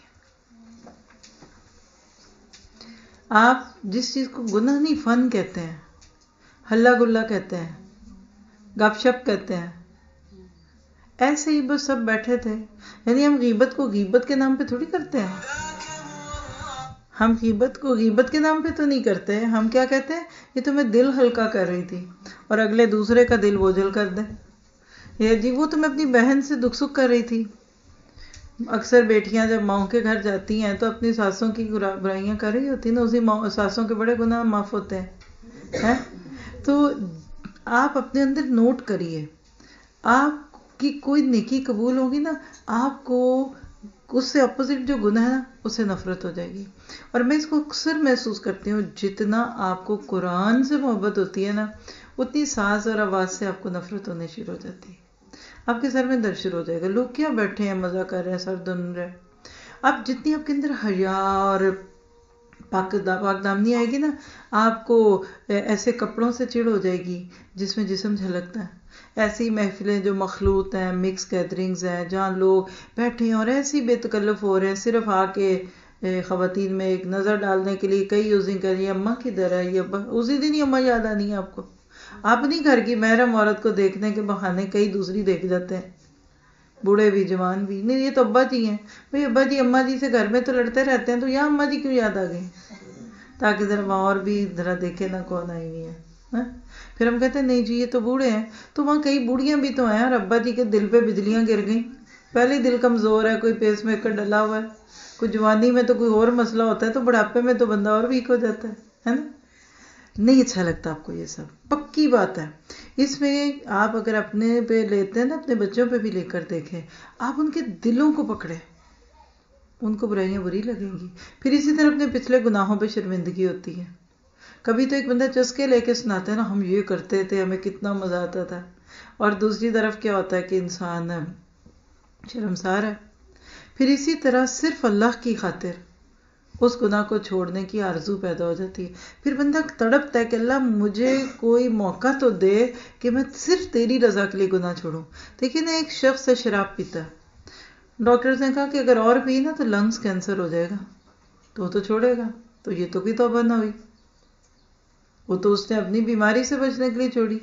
آپ جس چیز کو گناہ نہیں فن کہتے ہیں، ہلا گلا کہتے ہیں، گپ شپ کہتے ہیں، ایسے ہی بس سب بیٹھے تھے. یعنی ہم غیبت کو غیبت کے نام پہ تھوڑی کرتے ہیں. ہم غیبت کو غیبت کے نام پہ تو نہیں کرتے. ہم کیا کہتے ہیں؟ یہ تو میں دل ہلکا کر رہی تھی، اور اگلے دوسرے کا دل بوجھل کر دیں. یہ جی وہ تو میں اپنی بہن سے دکھ سکھ کر رہی تھی. اکثر بیٹیاں جب ماؤں کے گھر جاتی ہیں تو اپنی ساسوں کی برائیاں کر رہی ہوتی ہیں نا، اسی ساسوں کے بڑے گناہ معاف ہوتے ہیں. تو آپ اپنے اندر نوٹ کریے، آپ کی کوئی نیکی قبول ہوگی نا، آپ کو اس سے اپوزٹ جو گناہ ہے نا اس سے نفرت ہو جائے گی. اور میں اس کو اکثر محسوس کرتی ہوں، جتنا آپ کو قرآن سے محبت ہوتی ہے نا اتنی ساز اور آواز سے آپ کو نفرت ہونے شروع ہو جاتی ہے. آپ کے سر میں درد شروع ہو جائے گا، لوگ کیا بیٹھے ہیں مزہ کر رہے ہیں، سر دن رہے. آپ جتنی آپ کے اندر حیا اور پاک پاک دامنی آئے گی نا، آپ کو ایسے کپڑوں سے چڑ ہو جائے گی جس میں جسم جھلکتا ہے. ایسی محفلیں جو مخلوط ہیں، مکس گیدرنگز ہیں جہاں لوگ بیٹھے ہیں اور ایسی بے تکلف ہو رہے ہیں صرف آ کے خواتین میں ایک نظر ڈالنے کے لیے. کئی یوزنگ کر رہی ہے اماں کدھر ہے، یہ اسی دن ہی اماں یاد آنی ہے آپ کو. اپنی گھر کی محرم عورت کو دیکھنے کے بہانے کئی دوسری دیکھ جاتے ہیں، بوڑھے بھی جوان بھی. نہیں یہ تو ابا جی ہیں، بھائی ابا جی اماں جی سے گھر میں تو لڑتے رہتے ہیں، تو یہاں اماں جی کیوں یاد آ گئی؟ تاکہ ذرا وہاں اور بھی ذرا دیکھے نا کون آئی ہوئی ہے. پھر ہم کہتے ہیں نہیں جی یہ تو بوڑھے ہیں، تو وہاں کئی بوڑھیاں بھی تو ہیں اور ابا جی کے دل پہ بجلیاں گر گئیں. پہلے دل کمزور ہے، کوئی پیس میکر ڈلا ہوا ہے، کوئی جوانی میں تو کوئی اور مسئلہ ہوتا ہے، تو بڑھاپے میں تو بندہ اور ویک ہو جاتا ہے نا. نہیں اچھا لگتا آپ کو یہ سب، پکی بات ہے. اس میں آپ اگر اپنے پہ لیتے ہیں نا، اپنے بچوں پہ بھی لے کر دیکھیں، آپ ان کے دلوں کو پکڑیں، ان کو برائیاں بری لگیں گی. پھر اسی طرح اپنے پچھلے گناہوں پہ شرمندگی ہوتی ہے. کبھی تو ایک بندہ چسکے لے کے سناتا ہے نا، ہم یہ کرتے تھے ہمیں کتنا مزہ آتا تھا، اور دوسری طرف کیا ہوتا ہے کہ انسان شرمسار ہے. پھر اسی طرح صرف اللہ کی خاطر اس گناہ کو چھوڑنے کی آرزو پیدا ہو جاتی ہے. پھر بندہ تڑپتا ہے کہ اللہ مجھے کوئی موقع تو دے کہ میں صرف تیری رضا کے لیے گناہ چھوڑوں. دیکھیے نا، ایک شخص سے شراب پیتا ہے، ڈاکٹرز نے کہا کہ اگر اور پی نا تو لنگز کینسر ہو جائے گا، تو وہ تو چھوڑے گا. تو یہ تو بھی توبہ نہ ہوئی، وہ تو اس نے اپنی بیماری سے بچنے کے لیے چھوڑی.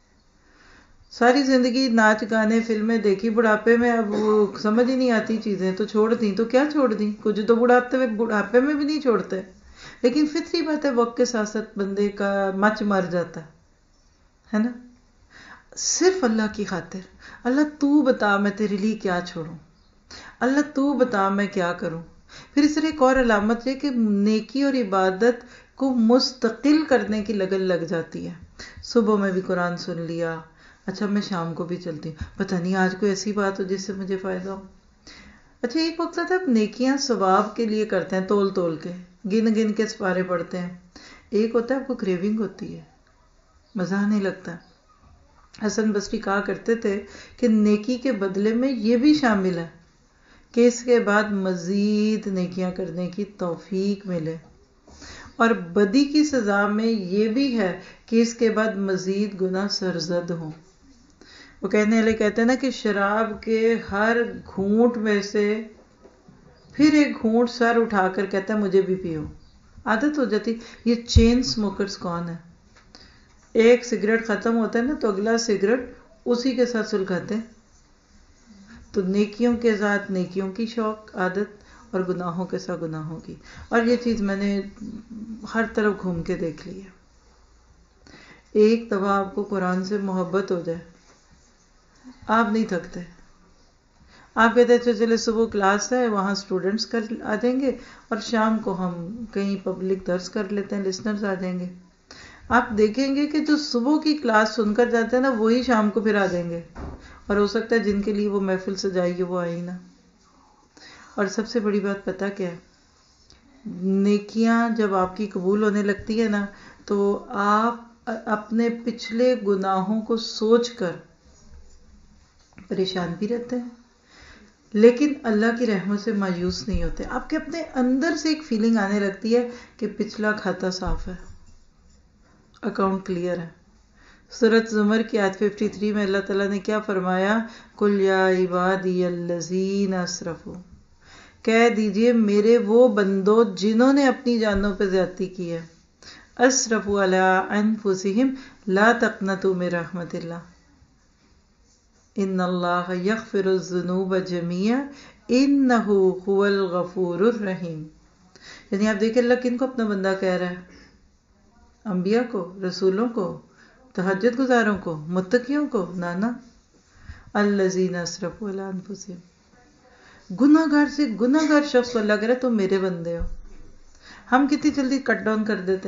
ساری زندگی ناچ گانے فلمیں دیکھی، بڑھاپے میں اب وہ سمجھ ہی نہیں آتی چیزیں تو چھوڑ دیں. تو کیا چھوڑ دیں؟ کچھ تو بڑھاتے ہوئے بڑھاپے میں بھی نہیں چھوڑتے، لیکن فطری بات ہے وقت کے ساتھ ساتھ بندے کا مچ مر جاتا ہے نا. صرف اللہ کی خاطر، اللہ تو بتا میں تیرے لیے کیا چھوڑوں، اللہ تو بتا میں کیا کروں. پھر اس طرح ایک اور علامت ہے کہ نیکی اور عبادت کو مستقل کرنے کی لگن لگ جاتی ہے. صبح میں بھی قرآن سن لیا، اچھا میں شام کو بھی چلتی ہوں، پتہ نہیں آج کوئی ایسی بات ہو جس سے مجھے فائدہ ہو. اچھا ایک وقت تھا آپ نیکیاں ثواب کے لیے کرتے ہیں، تول تول کے گن گن کے سپارے پڑھتے ہیں. ایک ہوتا ہے آپ کو کریونگ ہوتی ہے، مزہ نہیں لگتا. حسن بصری کہا کرتے تھے کہ نیکی کے بدلے میں یہ بھی شامل ہے کہ اس کے بعد مزید نیکیاں کرنے کی توفیق ملے، اور بدی کی سزا میں یہ بھی ہے کہ اس کے بعد مزید گناہ سرزد ہوں. وہ کہنے والے کہتے ہیں نا کہ شراب کے ہر گھونٹ میں سے پھر ایک گھونٹ سر اٹھا کر کہتا ہے مجھے بھی پیو. عادت ہو جاتی. یہ چین سموکرز کون ہے؟ ایک سگریٹ ختم ہوتا ہے نا تو اگلا سگریٹ اسی کے ساتھ سلگاتے ہیں. تو نیکیوں کے ساتھ نیکیوں کی شوق عادت، اور گناہوں کے ساتھ گناہوں کی. اور یہ چیز میں نے ہر طرف گھوم کے دیکھ لی ہے. ایک دفعہ آپ کو قرآن سے محبت ہو جائے، آپ نہیں تھکتے. آپ کہتے ہیں چلے صبح کلاس ہے وہاں اسٹوڈنٹس کر آ جائیں گے، اور شام کو ہم کہیں پبلک درس کر لیتے ہیں، لسنرز آ جائیں گے. آپ دیکھیں گے کہ جو صبح کی کلاس سن کر جاتے ہیں نا وہی شام کو پھر آ جائیں گے، اور ہو سکتا ہے جن کے لیے وہ محفل سجائی ہے وہ آئی نا. اور سب سے بڑی بات پتہ کیا ہے؟ نیکیاں جب آپ کی قبول ہونے لگتی ہے نا تو آپ اپنے پچھلے گناہوں کو سوچ کر پریشان بھی رہتے ہیں، لیکن اللہ کی رحمت سے مایوس نہیں ہوتے. آپ کے اپنے اندر سے ایک فیلنگ آنے لگتی ہے کہ پچھلا کھاتا صاف ہے، اکاؤنٹ کلیئر ہے. سورۃ زمر کی آیت ترپن میں اللہ تعالیٰ نے کیا فرمایا؟ قُلْ یَا عِبَادِیَ الَّذِینَ اسْرَفُوا، کہہ دیجئے میرے وہ بندوں جنہوں نے اپنی جانوں پہ زیادتی کی ہے، اسرفوا علی انفسہم لا تقنطوا من رحمت اللہ ان اللہ یغفر الذنوب جميعا انہ هو الغفور الرحیم. یعنی آپ دیکھیں اللہ کن کو اپنا بندہ کہہ رہا ہے؟ انبیاء کو، رسولوں کو، تہجد گزاروں کو، متقیوں کو؟ نانا. الذین اسرفوا علی انفسہم، گناہ گار سے گناہ گار شخص کو اللہ کہہ رہا ہے تم میرے بندے ہو. ہم کتنی جلدی کٹ ڈاؤن کر دیتے ہیں،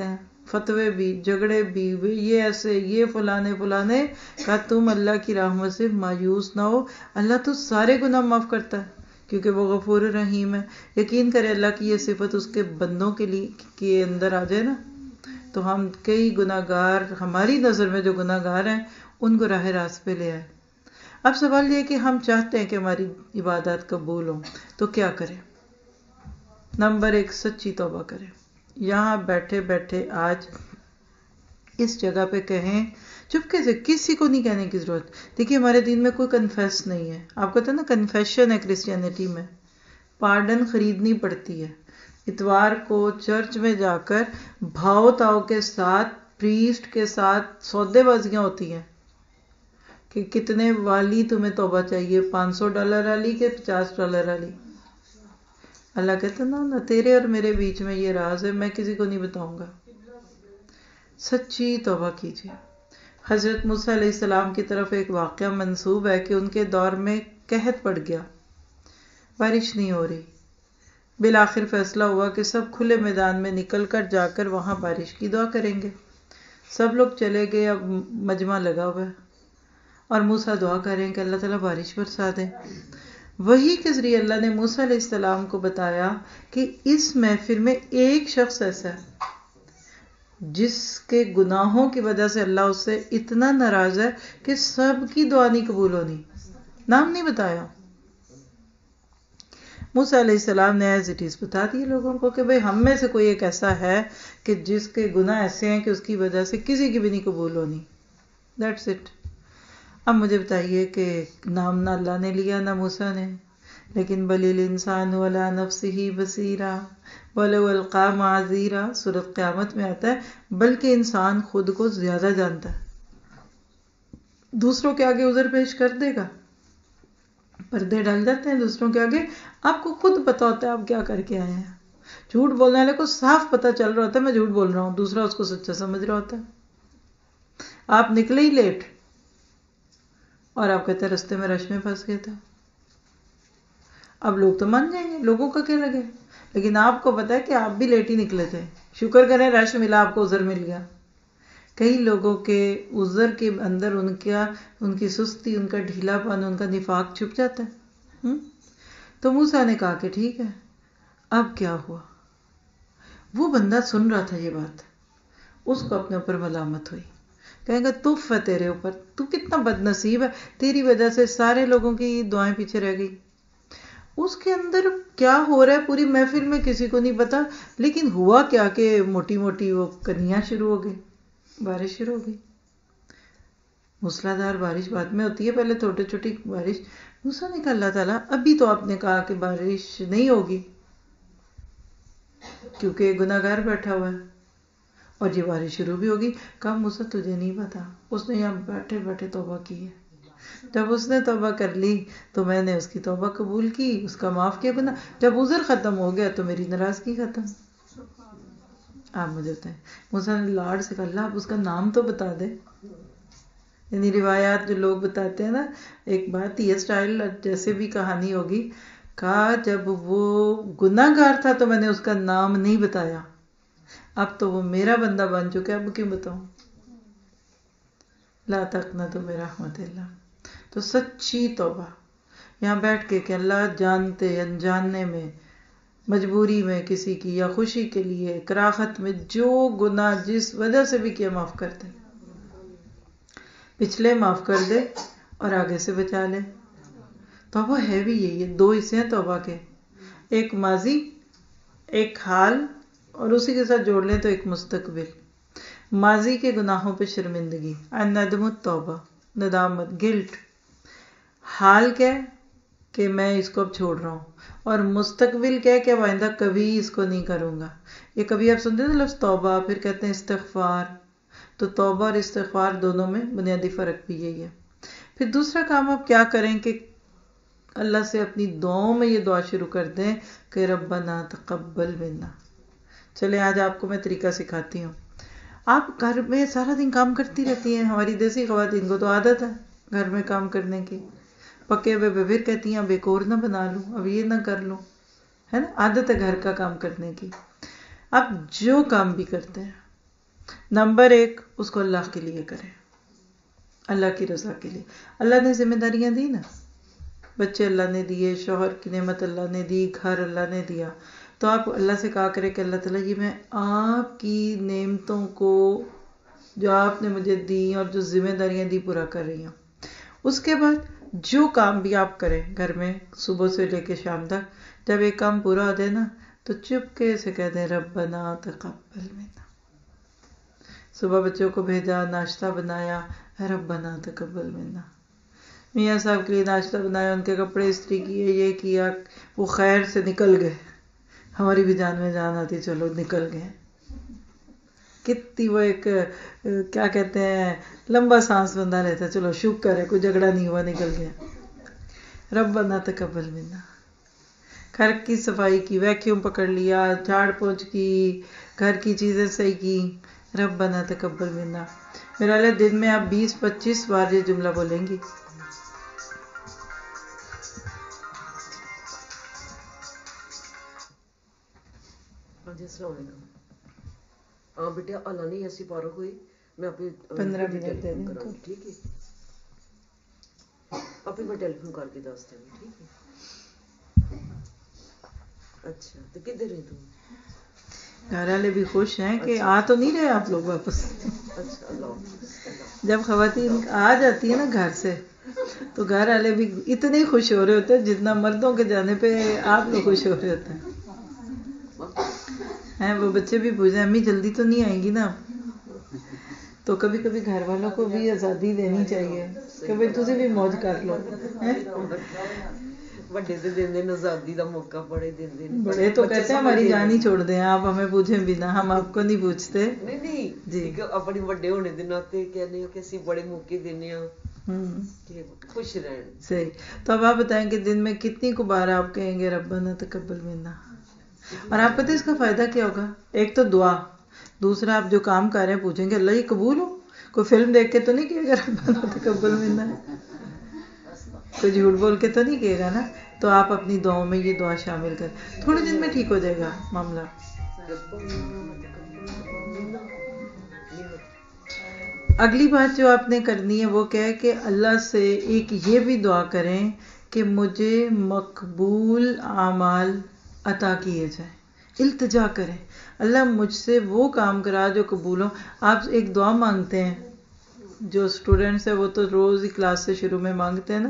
فتوے بھی, جھگڑے بھی, یہ ایسے, یہ فلانے فلانے. کہا تم اللہ کی رحمت سے مایوس نہ ہو, اللہ تو سارے گناہ معاف کرتا ہے کیونکہ وہ غفور رحیم ہے. یقین کرے اللہ کی یہ صفت اس کے بندوں کے لیے کے اندر آ جائے نا, تو ہم کئی گناہ گار, ہماری نظر میں جو گناہ گار ہیں, ان کو راہ راست پہ لے آئے. اب سوال یہ کہ ہم چاہتے ہیں کہ ہماری عبادات قبول ہوں, تو کیا کریں؟ نمبر ایک, سچی توبہ کریں. یہاں بیٹھے بیٹھے آج اس جگہ پہ کہیں, چپکے سے, کسی کو نہیں کہنے کی ضرورت. دیکھیے ہمارے دین میں کوئی کنفیس نہیں ہے. آپ کو پتہ نا کنفیشن ہے کرسچینٹی میں, پارڈن خریدنی پڑتی ہے. اتوار کو چرچ میں جا کر بھاؤ تاؤ کے ساتھ پریسٹ کے ساتھ سودے بازیاں ہوتی ہیں کہ کتنے والی تمہیں توبہ چاہیے, پانچ سو ڈالر والی کہ پچاس ڈالر والی. اللہ کہتا نا نہ تیرے اور میرے بیچ میں یہ راز ہے, میں کسی کو نہیں بتاؤں گا. سچی توبہ کیجیے. حضرت موسیٰ علیہ السلام کی طرف ایک واقعہ منسوب ہے کہ ان کے دور میں قحط پڑ گیا, بارش نہیں ہو رہی. بالآخر فیصلہ ہوا کہ سب کھلے میدان میں نکل کر جا کر وہاں بارش کی دعا کریں گے. سب لوگ چلے گئے, اب مجمع لگا ہوا ہے اور موسیٰ دعا کر رہے ہیں کہ اللہ تعالیٰ بارش برسا دے. وہی کے ذریعے اللہ نے موسیٰ علیہ السلام کو بتایا کہ اس محفل میں ایک شخص ایسا ہے جس کے گناہوں کی وجہ سے اللہ اس سے اتنا ناراض ہے کہ سب کی دعا نہیں قبول ہونی. نام نہیں بتایا. موسیٰ علیہ السلام نے ایز اٹ از بتا دیے لوگوں کو کہ بھئی ہم میں سے کوئی ایک ایسا ہے کہ جس کے گناہ ایسے ہیں کہ اس کی وجہ سے کسی کی بھی نہیں قبول ہونی. That's it. اب مجھے بتائیے کہ نام نہ اللہ نے لیا نہ موسیٰ نے, لیکن بل الانسان علی نفسہ بصیرا ولو القی معاذیرا, سورۃ قیامت میں آتا ہے بلکہ انسان خود کو زیادہ جانتا ہے, دوسروں کے آگے عذر پیش کر دے گا. پردے ڈال جاتے ہیں دوسروں کے آگے, آپ کو خود پتا ہوتا ہے آپ کیا کر کے آئے ہیں. جھوٹ بولنے والے کو صاف پتا چل رہا ہوتا ہے میں جھوٹ بول رہا ہوں, دوسرا اس کو سچا سمجھ رہا ہوتا ہے. آپ نکلے ہی لیٹ اور آپ کہتے ہیں رستے میں رش میں پھنس گئے تھے. اب لوگ تو مان جائیں گے, لوگوں کا کیا لگے, لیکن آپ کو پتا ہے کہ آپ بھی لیٹ ہی نکلے تھے. شکر کریں رش ملا, آپ کو عذر مل گیا. کئی لوگوں کے عذر کے اندر ان کا ان کی سستی, ان کا ڈھیلا پن, ان کا نفاق چھپ جاتا ہے. تو موسیٰ نے کہا کہ ٹھیک ہے, اب کیا ہوا. وہ بندہ سن رہا تھا یہ بات, اس کو اپنے اوپر ملامت ہوئی. کہیں گا تف ہے تیرے اوپر, تو کتنا بد نصیب ہے, تیری وجہ سے سارے لوگوں کی دعائیں پیچھے رہ گئی. اس کے اندر کیا ہو رہا ہے پوری محفل میں کسی کو نہیں پتا, لیکن ہوا کیا کہ موٹی موٹی وہ کنیاں شروع ہو گئی, بارش شروع ہو گئی. موسلادھار بارش بعد میں ہوتی ہے, پہلے چھوٹی چھوٹی بارش. موسیٰ نے کہا اللہ تعالیٰ ابھی تو آپ نے کہا کہ بارش نہیں ہوگی کیونکہ گناہ گار بیٹھا ہوا ہے اور یہ بارش شروع بھی ہوگی. کہا موسیٰ تجھے نہیں پتا, اس نے یہاں بیٹھے بیٹھے توبہ کی ہے. جب اس نے توبہ کر لی تو میں نے اس کی توبہ قبول کی, اس کا معاف کیا گناہ. جب عذر ختم ہو گیا تو میری ناراضگی ختم. آپ مجھے بتائیں, موسیٰ نے لاڈ سے کہا اللہ آپ اس کا نام تو بتا دے. یعنی روایات جو لوگ بتاتے ہیں نا, ایک بات یہ اسٹائل جیسے بھی کہانی ہوگی, کہا جب وہ گناہ گار تھا تو میں نے اس کا نام نہیں بتایا, اب تو وہ میرا بندہ بن چکا ہے, اب کیوں بتاؤں. لا تقنطوا من رحمت اللہ. تو سچی توبہ یہاں بیٹھ کے کہ اللہ جانتے انجاننے میں, مجبوری میں کسی کی یا خوشی کے لیے, کراہت میں جو گناہ جس وجہ سے بھی کیا معاف کر دے, پچھلے معاف کر دے اور آگے سے بچا لے. توبہ ہے بھی یہی ہے, دو حصے ہیں توبہ کے, ایک ماضی ایک حال, اور اسی کے ساتھ جوڑ لیں تو ایک مستقبل. ماضی کے گناہوں پہ شرمندگی, الندم التوبہ, ندامت, گلٹ. حال کیا ہے کہ میں اس کو اب چھوڑ رہا ہوں, اور مستقبل کیا ہے کہ اب آئندہ کبھی اس کو نہیں کروں گا. یہ کبھی آپ سنتے ہیں نا لفظ توبہ, پھر کہتے ہیں استغفار. تو توبہ اور استغفار دونوں میں بنیادی فرق بھی یہی ہے. پھر دوسرا کام آپ کیا کریں کہ اللہ سے اپنی دعاؤں میں یہ دعا شروع کر دیں کہ ربنا تقبل منا. چلیں آج آپ کو میں طریقہ سکھاتی ہوں. آپ گھر میں سارا دن کام کرتی رہتی ہیں, ہماری دیسی خواتین کو تو عادت ہے گھر میں کام کرنے کی, پکے ہوئے پہ پھر کہتی ہیں اب ایک اور نہ بنا لوں, اب یہ نہ کر لوں, ہے نا, عادت ہے گھر کا کام کرنے کی. اب جو کام بھی کرتے ہیں نمبر ایک، اس کو اللہ کے لیے کریں، اللہ کی رضا کے لیے. اللہ نے ذمہ داریاں دی نا، بچے اللہ نے دیے، شوہر کی نعمت اللہ نے دی، گھر اللہ نے دیا، تو آپ اللہ سے کہا کرے کہ اللہ تعالیٰ یہ میں آپ کی نعمتوں کو جو آپ نے مجھے دی اور جو ذمہ داریاں دی پورا کر رہی ہوں. اس کے بعد جو کام بھی آپ کریں گھر میں صبح سے لے کے شام تک، جب ایک کام پورا ہو جائے نا تو چپکے سے کہہ دیں ربنا تقبل منا. صبح بچوں کو بھیجا، ناشتہ بنایا، ربنا تقبل منا. میاں صاحب کے لیے ناشتہ بنایا، ان کے کپڑے استری کیے، یہ کیا، وہ خیر سے نکل گئے، ہماری بھی جان میں جان آتی، چلو نکل گئے. کتنی وہ ایک کیا کہتے ہیں لمبا سانس بندہ لیتا، چلو شکر ہے کوئی جھگڑا نہیں ہوا، نکل گیا. ربنا تقبل منا. گھر کی صفائی کی، ویکیوم پکڑ لیا، جھاڑ پوچھ کی، گھر کی چیزیں صحیح کی، ربنا تقبل منا. میرا لئے دن میں آپ بیس پچیس بار یہ جملہ بولیں گی. السلام علیکم. ہاں بیٹا اللہ نہیں ایسی فارغ ہوئی، میں اپنی پندرہ منٹ دے دیں تو ٹھیک ہے، ابھی میں ٹیلی فون کر کے دس دیں گی، ٹھیک ہے. اچھا تو کدھر ہے تم؟ گھر والے بھی خوش ہیں کہ آ تو نہیں رہے آپ لوگ واپس. اچھا اللہ حافظ. جب خواتین آ جاتی ہیں نا گھر سے تو گھر والے بھی اتنے خوش ہو رہے ہوتے ہیں جتنا مردوں کے جانے پہ آپ لوگ خوش ہو رہے ہوتے ہیں. ہیں وہ بچے بھی پوچھیں امی جلدی تو نہیں آئیں گی نا. تو کبھی کبھی گھر والوں کو بھی آزادی دینی چاہیے کہ بھائی تجھے بھی موج کر لو. بڑے تو دیں آزادی کا موقع، بڑے دیں. بڑے تو کہتے ہیں ہماری جان ہی چھوڑ دیں، آپ ہمیں پوچھیں بنا، ہم آپ کو نہیں پوچھتے. نہیں نہیں جی، اپنے بڑے ہونے کے ناطے کہنے کہ اسی بڑے موقع دینے کہ خوش رہن. صحیح. تو اب آپ بتائیں کہ دن میں کتنی کو بار آپ کہیں گے ربنا تقبل منا؟ اور آپ پتہ اس کا فائدہ کیا ہوگا؟ ایک تو دعا، دوسرا آپ جو کام کر رہے ہیں پوچھیں گے اللہ یہ قبول ہو. کوئی فلم دیکھ کے تو نہیں کہے گا ربنا تقبل منا، کوئی جھوٹ بول کے تو نہیں کہے گا نا. تو آپ اپنی دعاؤں میں یہ دعا شامل کریں، تھوڑے دن میں ٹھیک ہو جائے گا معاملہ. اگلی بات جو آپ نے کرنی ہے وہ کیا ہے کہ اللہ سے ایک یہ بھی دعا کریں کہ مجھے مقبول اعمال عطا کیے جائیں. التجا کریں اللہ مجھ سے وہ کام کرا جو قبول ہو. آپ ایک دعا مانگتے ہیں، جو اسٹوڈنٹس ہیں وہ تو روز ہی کلاس سے شروع میں مانگتے ہیں نا.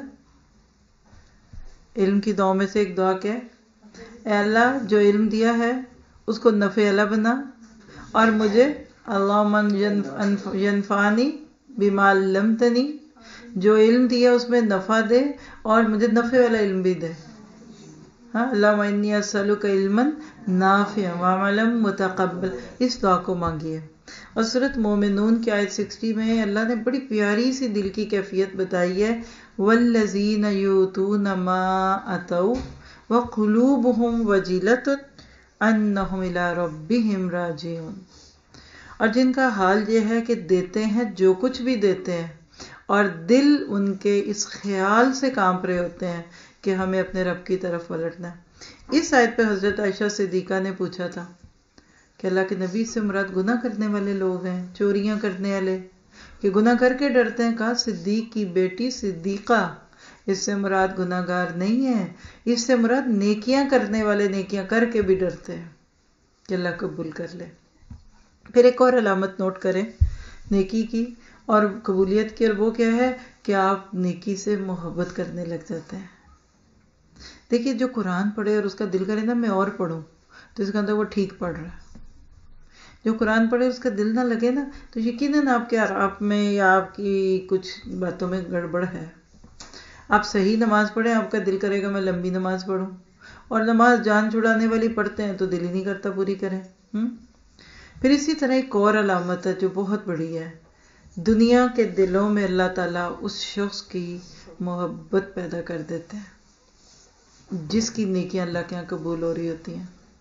علم کی دعا میں سے ایک دعا کیا ہے؟ اے اللہ جو علم دیا ہے اس کو نفع اللہ بنا، اور مجھے اللہم ینفعنی بما علمتنی، جو علم دیا اس میں نفع دے اور مجھے نفع والا علم بھی دے. ہاں اللہم انی اسألک علما نافعا وعملا متقبل. اس دعا کو مانگیے. اور سورۃ مومنون کی آیت سکسٹی میں اللہ نے بڑی پیاری سی دل کی کیفیت بتائی ہے، والذین یؤتون ما اتوا وقلوبہم وجلۃ انہم الی ربہم راجعون. اور جن کا حال یہ ہے کہ دیتے ہیں جو کچھ بھی دیتے ہیں اور دل ان کے اس خیال سے کانپ رہے ہوتے ہیں کہ ہمیں اپنے رب کی طرف پلٹنا ہے. اس آیت پہ حضرت عائشہ صدیقہ نے پوچھا تھا کہ اللہ کے نبی سے مراد گناہ کرنے والے لوگ ہیں، چوریاں کرنے والے کہ گناہ کر کے ڈرتے ہیں؟ کہا صدیق کی بیٹی صدیقہ، اس سے مراد گناہ گار نہیں ہے، اس سے مراد نیکیاں کرنے والے نیکیاں کر کے بھی ڈرتے ہیں کہ اللہ قبول کر لے. پھر ایک اور علامت نوٹ کریں نیکی کی اور قبولیت کی، اور وہ کیا ہے کہ آپ نیکی سے محبت کرنے لگ جاتے ہیں. دیکھیے جو قرآن پڑھے اور اس کا دل کرے نا میں اور پڑھوں تو اس کا اندر وہ ٹھیک پڑھ رہا ہے. جو قرآن پڑھے اس کا دل نہ لگے نا تو یقیناً آپ کے آپ میں یا آپ کی کچھ باتوں میں گڑبڑ ہے. آپ صحیح نماز پڑھیں، آپ کا دل کرے گا میں لمبی نماز پڑھوں، اور نماز جان چھڑانے والی پڑھتے ہیں تو دل ہی نہیں کرتا پوری کریں. پھر اسی طرح ایک اور علامت ہے جو بہت بڑی ہے، دنیا کے دلوں میں اللہ تعالیٰ اس شخص کی محبت پیدا کر دیتے ہیں جس کی نیکیاں اللہ کے یہاں قبول ہو رہی ہوتی ہیں.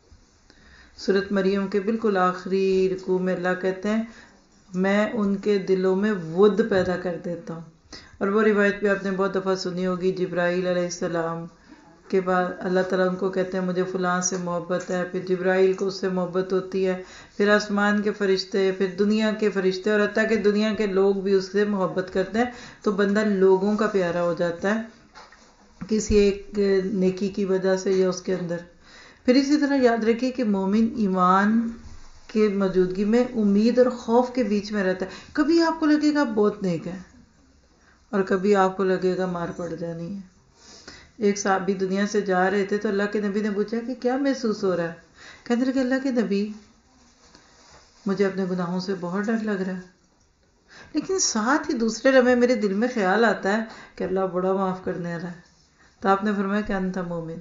سورۃ مریم کے بالکل آخری رکوع میں اللہ کہتے ہیں میں ان کے دلوں میں ود پیدا کر دیتا ہوں. اور وہ روایت بھی آپ نے بہت دفعہ سنی ہوگی، جبرائیل علیہ السلام کے بعد اللہ تعالیٰ ان کو کہتے ہیں مجھے فلاں سے محبت ہے، پھر جبرائیل کو اس سے محبت ہوتی ہے، پھر آسمان کے فرشتے، پھر دنیا کے فرشتے، اور حتیٰ کہ دنیا کے لوگ بھی اس سے محبت کرتے ہیں، تو بندہ لوگوں کا پیارا ہو جاتا ہے کسی ایک نیکی کی وجہ سے یا اس کے اندر۔ پھر اسی طرح یاد رکھیے کہ مومن ایمان کے موجودگی میں امید اور خوف کے بیچ میں رہتا ہے۔ کبھی آپ کو لگے گا آپ بہت نیک ہے، اور کبھی آپ کو لگے گا مار پڑ جانی ہے۔ ایک صحابی دنیا سے جا رہے تھے تو اللہ کے نبی نے پوچھا کہ کیا محسوس ہو رہا ہے؟ کہنے لگے اللہ کے نبی مجھے اپنے گناہوں سے بہت ڈر لگ رہا ہے، لیکن ساتھ ہی دوسرے لمحے میرے دل میں خیال آتا ہے کہ اللہ بڑا معاف کرنے والا ہے۔ تو آپ نے فرمایا کہ انت مومن،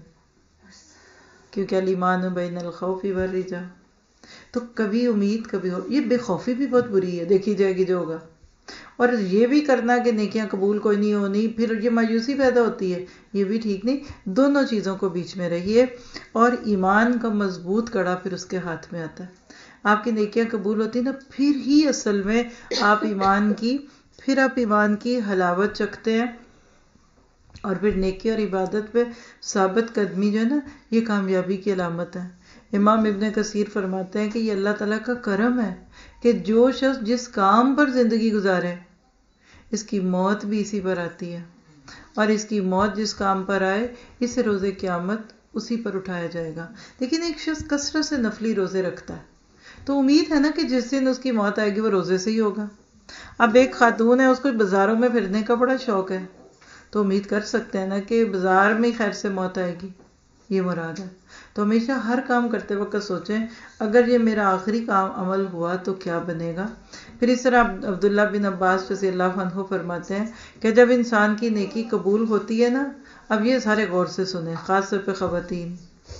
کیونکہ الایمان بین الخوف والرجا۔ تو کبھی امید کبھی ہو، یہ بے خوفی بھی بہت بری ہے، دیکھی جائے گی جو ہوگا، اور یہ بھی کرنا کہ نیکیاں قبول کوئی نہیں ہونی، پھر یہ مایوسی پیدا ہوتی ہے، یہ بھی ٹھیک نہیں۔ دونوں چیزوں کو بیچ میں رہیے، اور ایمان کا مضبوط کڑا پھر اس کے ہاتھ میں آتا ہے۔ آپ کی نیکیاں قبول ہوتی نا، پھر ہی اصل میں آپ ایمان کی پھر آپ ایمان کی حلاوت چکھتے ہیں، اور پھر نیکی اور عبادت پہ ثابت قدمی جو ہے نا، یہ کامیابی کی علامت ہے۔ امام ابن کثیر فرماتے ہیں کہ یہ اللہ تعالیٰ کا کرم ہے کہ جو شخص جس کام پر زندگی گزارے اس کی موت بھی اسی پر آتی ہے، اور اس کی موت جس کام پر آئے اسے روزے قیامت اسی پر اٹھایا جائے گا۔ لیکن ایک شخص کثرت سے نفلی روزے رکھتا ہے تو امید ہے نا کہ جس دن اس کی موت آئے گی وہ روزے سے ہی ہوگا۔ اب ایک خاتون ہے، اس کو بازاروں میں پھرنے کا بڑا شوق ہے، تو امید کر سکتے ہیں نا کہ بازار میں خیر سے موت آئے گی، یہ مراد ہے۔ تو ہمیشہ ہر کام کرتے وقت سوچیں اگر یہ میرا آخری کام عمل ہوا تو کیا بنے گا۔ پھر اس طرح عبداللہ بن عباس رضی اللہ عنہ فرماتے ہیں کہ جب انسان کی نیکی قبول ہوتی ہے نا، اب یہ سارے غور سے سنیں، خاص طور پہ خواتین،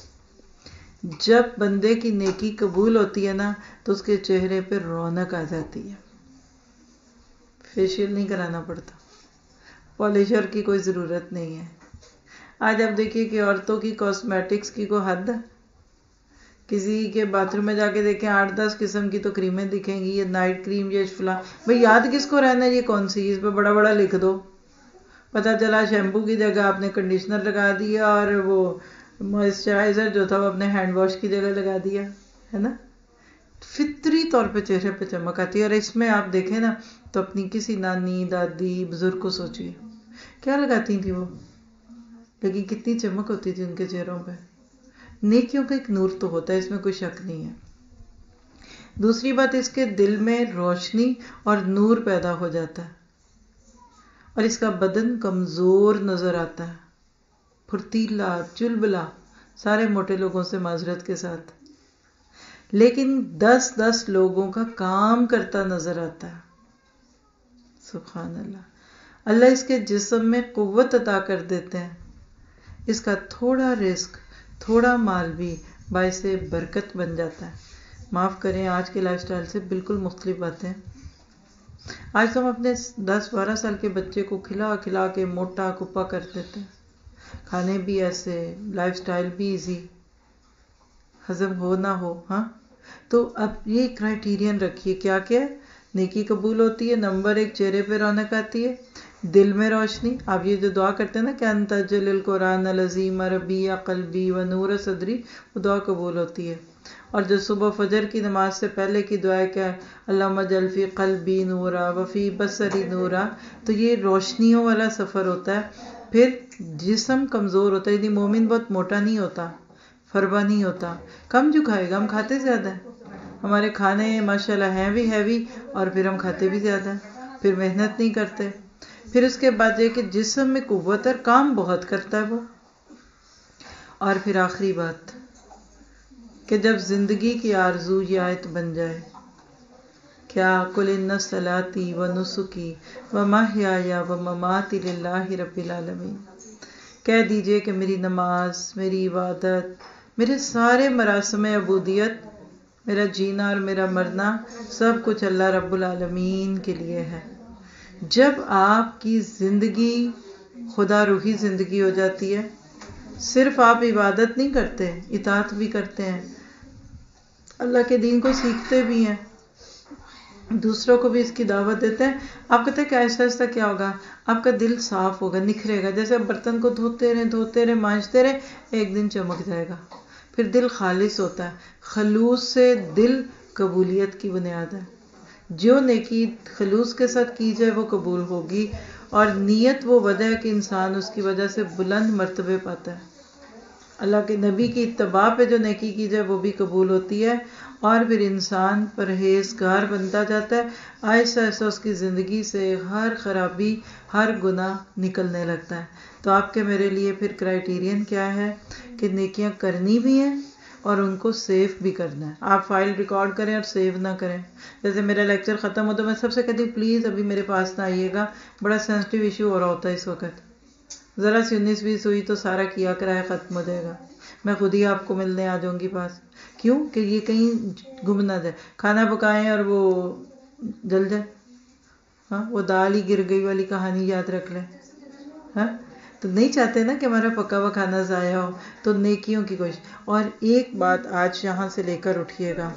جب بندے کی نیکی قبول ہوتی ہے نا تو اس کے چہرے پہ رونق آ جاتی ہے، فیشیل نہیں کرانا پڑتا، پالشر کی کوئی ضرورت نہیں ہے۔ آج آپ دیکھیے کہ عورتوں کی کاسمیٹکس کی کوئی حد ہے، کسی کے باتھ روم میں جا کے دیکھیں آٹھ دس قسم کی تو کریمیں دکھیں گی، یہ نائٹ کریم، یہ فلاں، بھئی یاد کس کو رہنا ہے یہ کون سی، اس پہ بڑا بڑا لکھ دو، پتہ چلا شیمپو کی جگہ آپ نے کنڈیشنر لگا دیا، اور وہ موئسچرائزر جو تھا وہ اپنے ہینڈ واش کی جگہ لگا دیا، ہے نا۔ فطری طور پہ چہرے پہ چمک آتی ہے، اور اس میں آپ دیکھیں نا تو اپنی کسی نانی دادی بزرگ کو سوچیے کیا لگاتی تھی وہ، لیکن کتنی چمک ہوتی تھی ان کے چہروں پہ۔ نیکیوں کا ایک نور تو ہوتا ہے، اس میں کوئی شک نہیں ہے۔ دوسری بات، اس کے دل میں روشنی اور نور پیدا ہو جاتا ہے، اور اس کا بدن کمزور نظر آتا ہے، پھرتیلا چلبلا، سارے موٹے لوگوں سے معذرت کے ساتھ، لیکن دس دس لوگوں کا کام کرتا نظر آتا ہے۔ سبحان اللہ، اللہ اس کے جسم میں قوت عطا کر دیتے ہیں، اس کا تھوڑا رزق، تھوڑا مال بھی باعث برکت بن جاتا ہے۔ معاف کریں، آج کے لائف سٹائل سے بالکل مختلف باتیں۔ آج تو ہم اپنے دس بارہ سال کے بچے کو کھلا کھلا کے موٹا کپا کر دیتے ہیں، کھانے بھی ایسے، لائف سٹائل بھی ایزی، ہضم ہو نہ ہو۔ ہاں، تو اب یہ کرائٹیرین رکھیے کیا کیا ہے، نیکی قبول ہوتی ہے، نمبر ایک چہرے پہ رونق آتی ہے، دل میں روشنی۔ آپ یہ جو دعا کرتے ہیں نا کہ انت جل القرآن العظیم ربیع قلبی و نور صدری، وہ دعا قبول ہوتی ہے۔ اور جو صبح فجر کی نماز سے پہلے کی دعا ہے کہ اللہم اجعل فی قلبی نورا وفی بصری نورا، تو یہ روشنیوں والا سفر ہوتا ہے۔ پھر جسم کمزور ہوتا ہے، یعنی مومن بہت موٹا نہیں ہوتا، فربا نہیں ہوتا، کم جو کھائے گا، ہم کھاتے زیادہ ہیں، ہمارے کھانے ماشاءاللہ ہیں بھی ہیوی، اور پھر ہم کھاتے بھی زیادہ ہیں، پھر محنت نہیں کرتے۔ پھر اس کے بعد یہ کہ جسم میں قوت اور کام بہت کرتا ہے وہ۔ اور پھر آخری بات کہ جب زندگی کی آرزو یہ آیت بن جائے، کیا قل ان صلاتی و نسکی و محیای و مماتی للہ رب العالمین، کہہ دیجئے کہ میری نماز، میری عبادت، میرے سارے مراسم عبودیت، میرا جینا اور میرا مرنا سب کچھ اللہ رب العالمین کے لیے ہے۔ جب آپ کی زندگی خدا روحی زندگی ہو جاتی ہے، صرف آپ عبادت نہیں کرتے، اطاعت بھی کرتے ہیں، اللہ کے دین کو سیکھتے بھی ہیں، دوسروں کو بھی اس کی دعوت دیتے ہیں. آپ کہتے ہیں کہ آہستہ آہستہ کیا ہوگا, آپ کا دل صاف ہوگا, نکھرے گا. جیسے آپ برتن کو دھوتے رہے دھوتے رہے مانجتے رہے, ایک دن چمک جائے گا. پھر دل خالص ہوتا ہے. خلوص سے دل قبولیت کی بنیاد ہے. جو نیکی خلوص کے ساتھ کی جائے وہ قبول ہوگی, اور نیت وہ وجہ ہے کہ انسان اس کی وجہ سے بلند مرتبے پاتا ہے. اللہ کے نبی کی اتباع پہ جو نیکی کی جائے وہ بھی قبول ہوتی ہے, اور پھر انسان پرہیزگار بنتا جاتا ہے. آہستہ آہستہ اس کی زندگی سے ہر خرابی ہر گناہ نکلنے لگتا ہے. تو آپ کے میرے لیے پھر کرائیٹیرین کیا ہے کہ نیکیاں کرنی بھی ہیں اور ان کو سیو بھی کرنا ہے. آپ فائل ریکارڈ کریں اور سیو نہ کریں. جیسے میرا لیکچر ختم ہو تو میں سب سے کہتی ہوں پلیز ابھی میرے پاس نہ آئیے گا, بڑا سینسٹیو ایشو ہو رہا ہوتا ہے اس وقت. ذرا سی انیس بیس ہوئی تو سارا کیا کرایہ ختم ہو جائے گا. میں خود ہی آپ کو ملنے آ جاؤں گی پاس. کیوں کہ یہ کہیں گم نہ جائے. کھانا پکائیں اور وہ جل جائے, ہاں وہ دال ہی گر گئی والی کہانی یاد رکھ لیں. ہاں تو نہیں چاہتے نا کہ ہمارا پکا ہوا کھانا ضائع ہو. تو نیکیوں کی کوشش. اور ایک بات آج یہاں سے لے کر اٹھیے گا,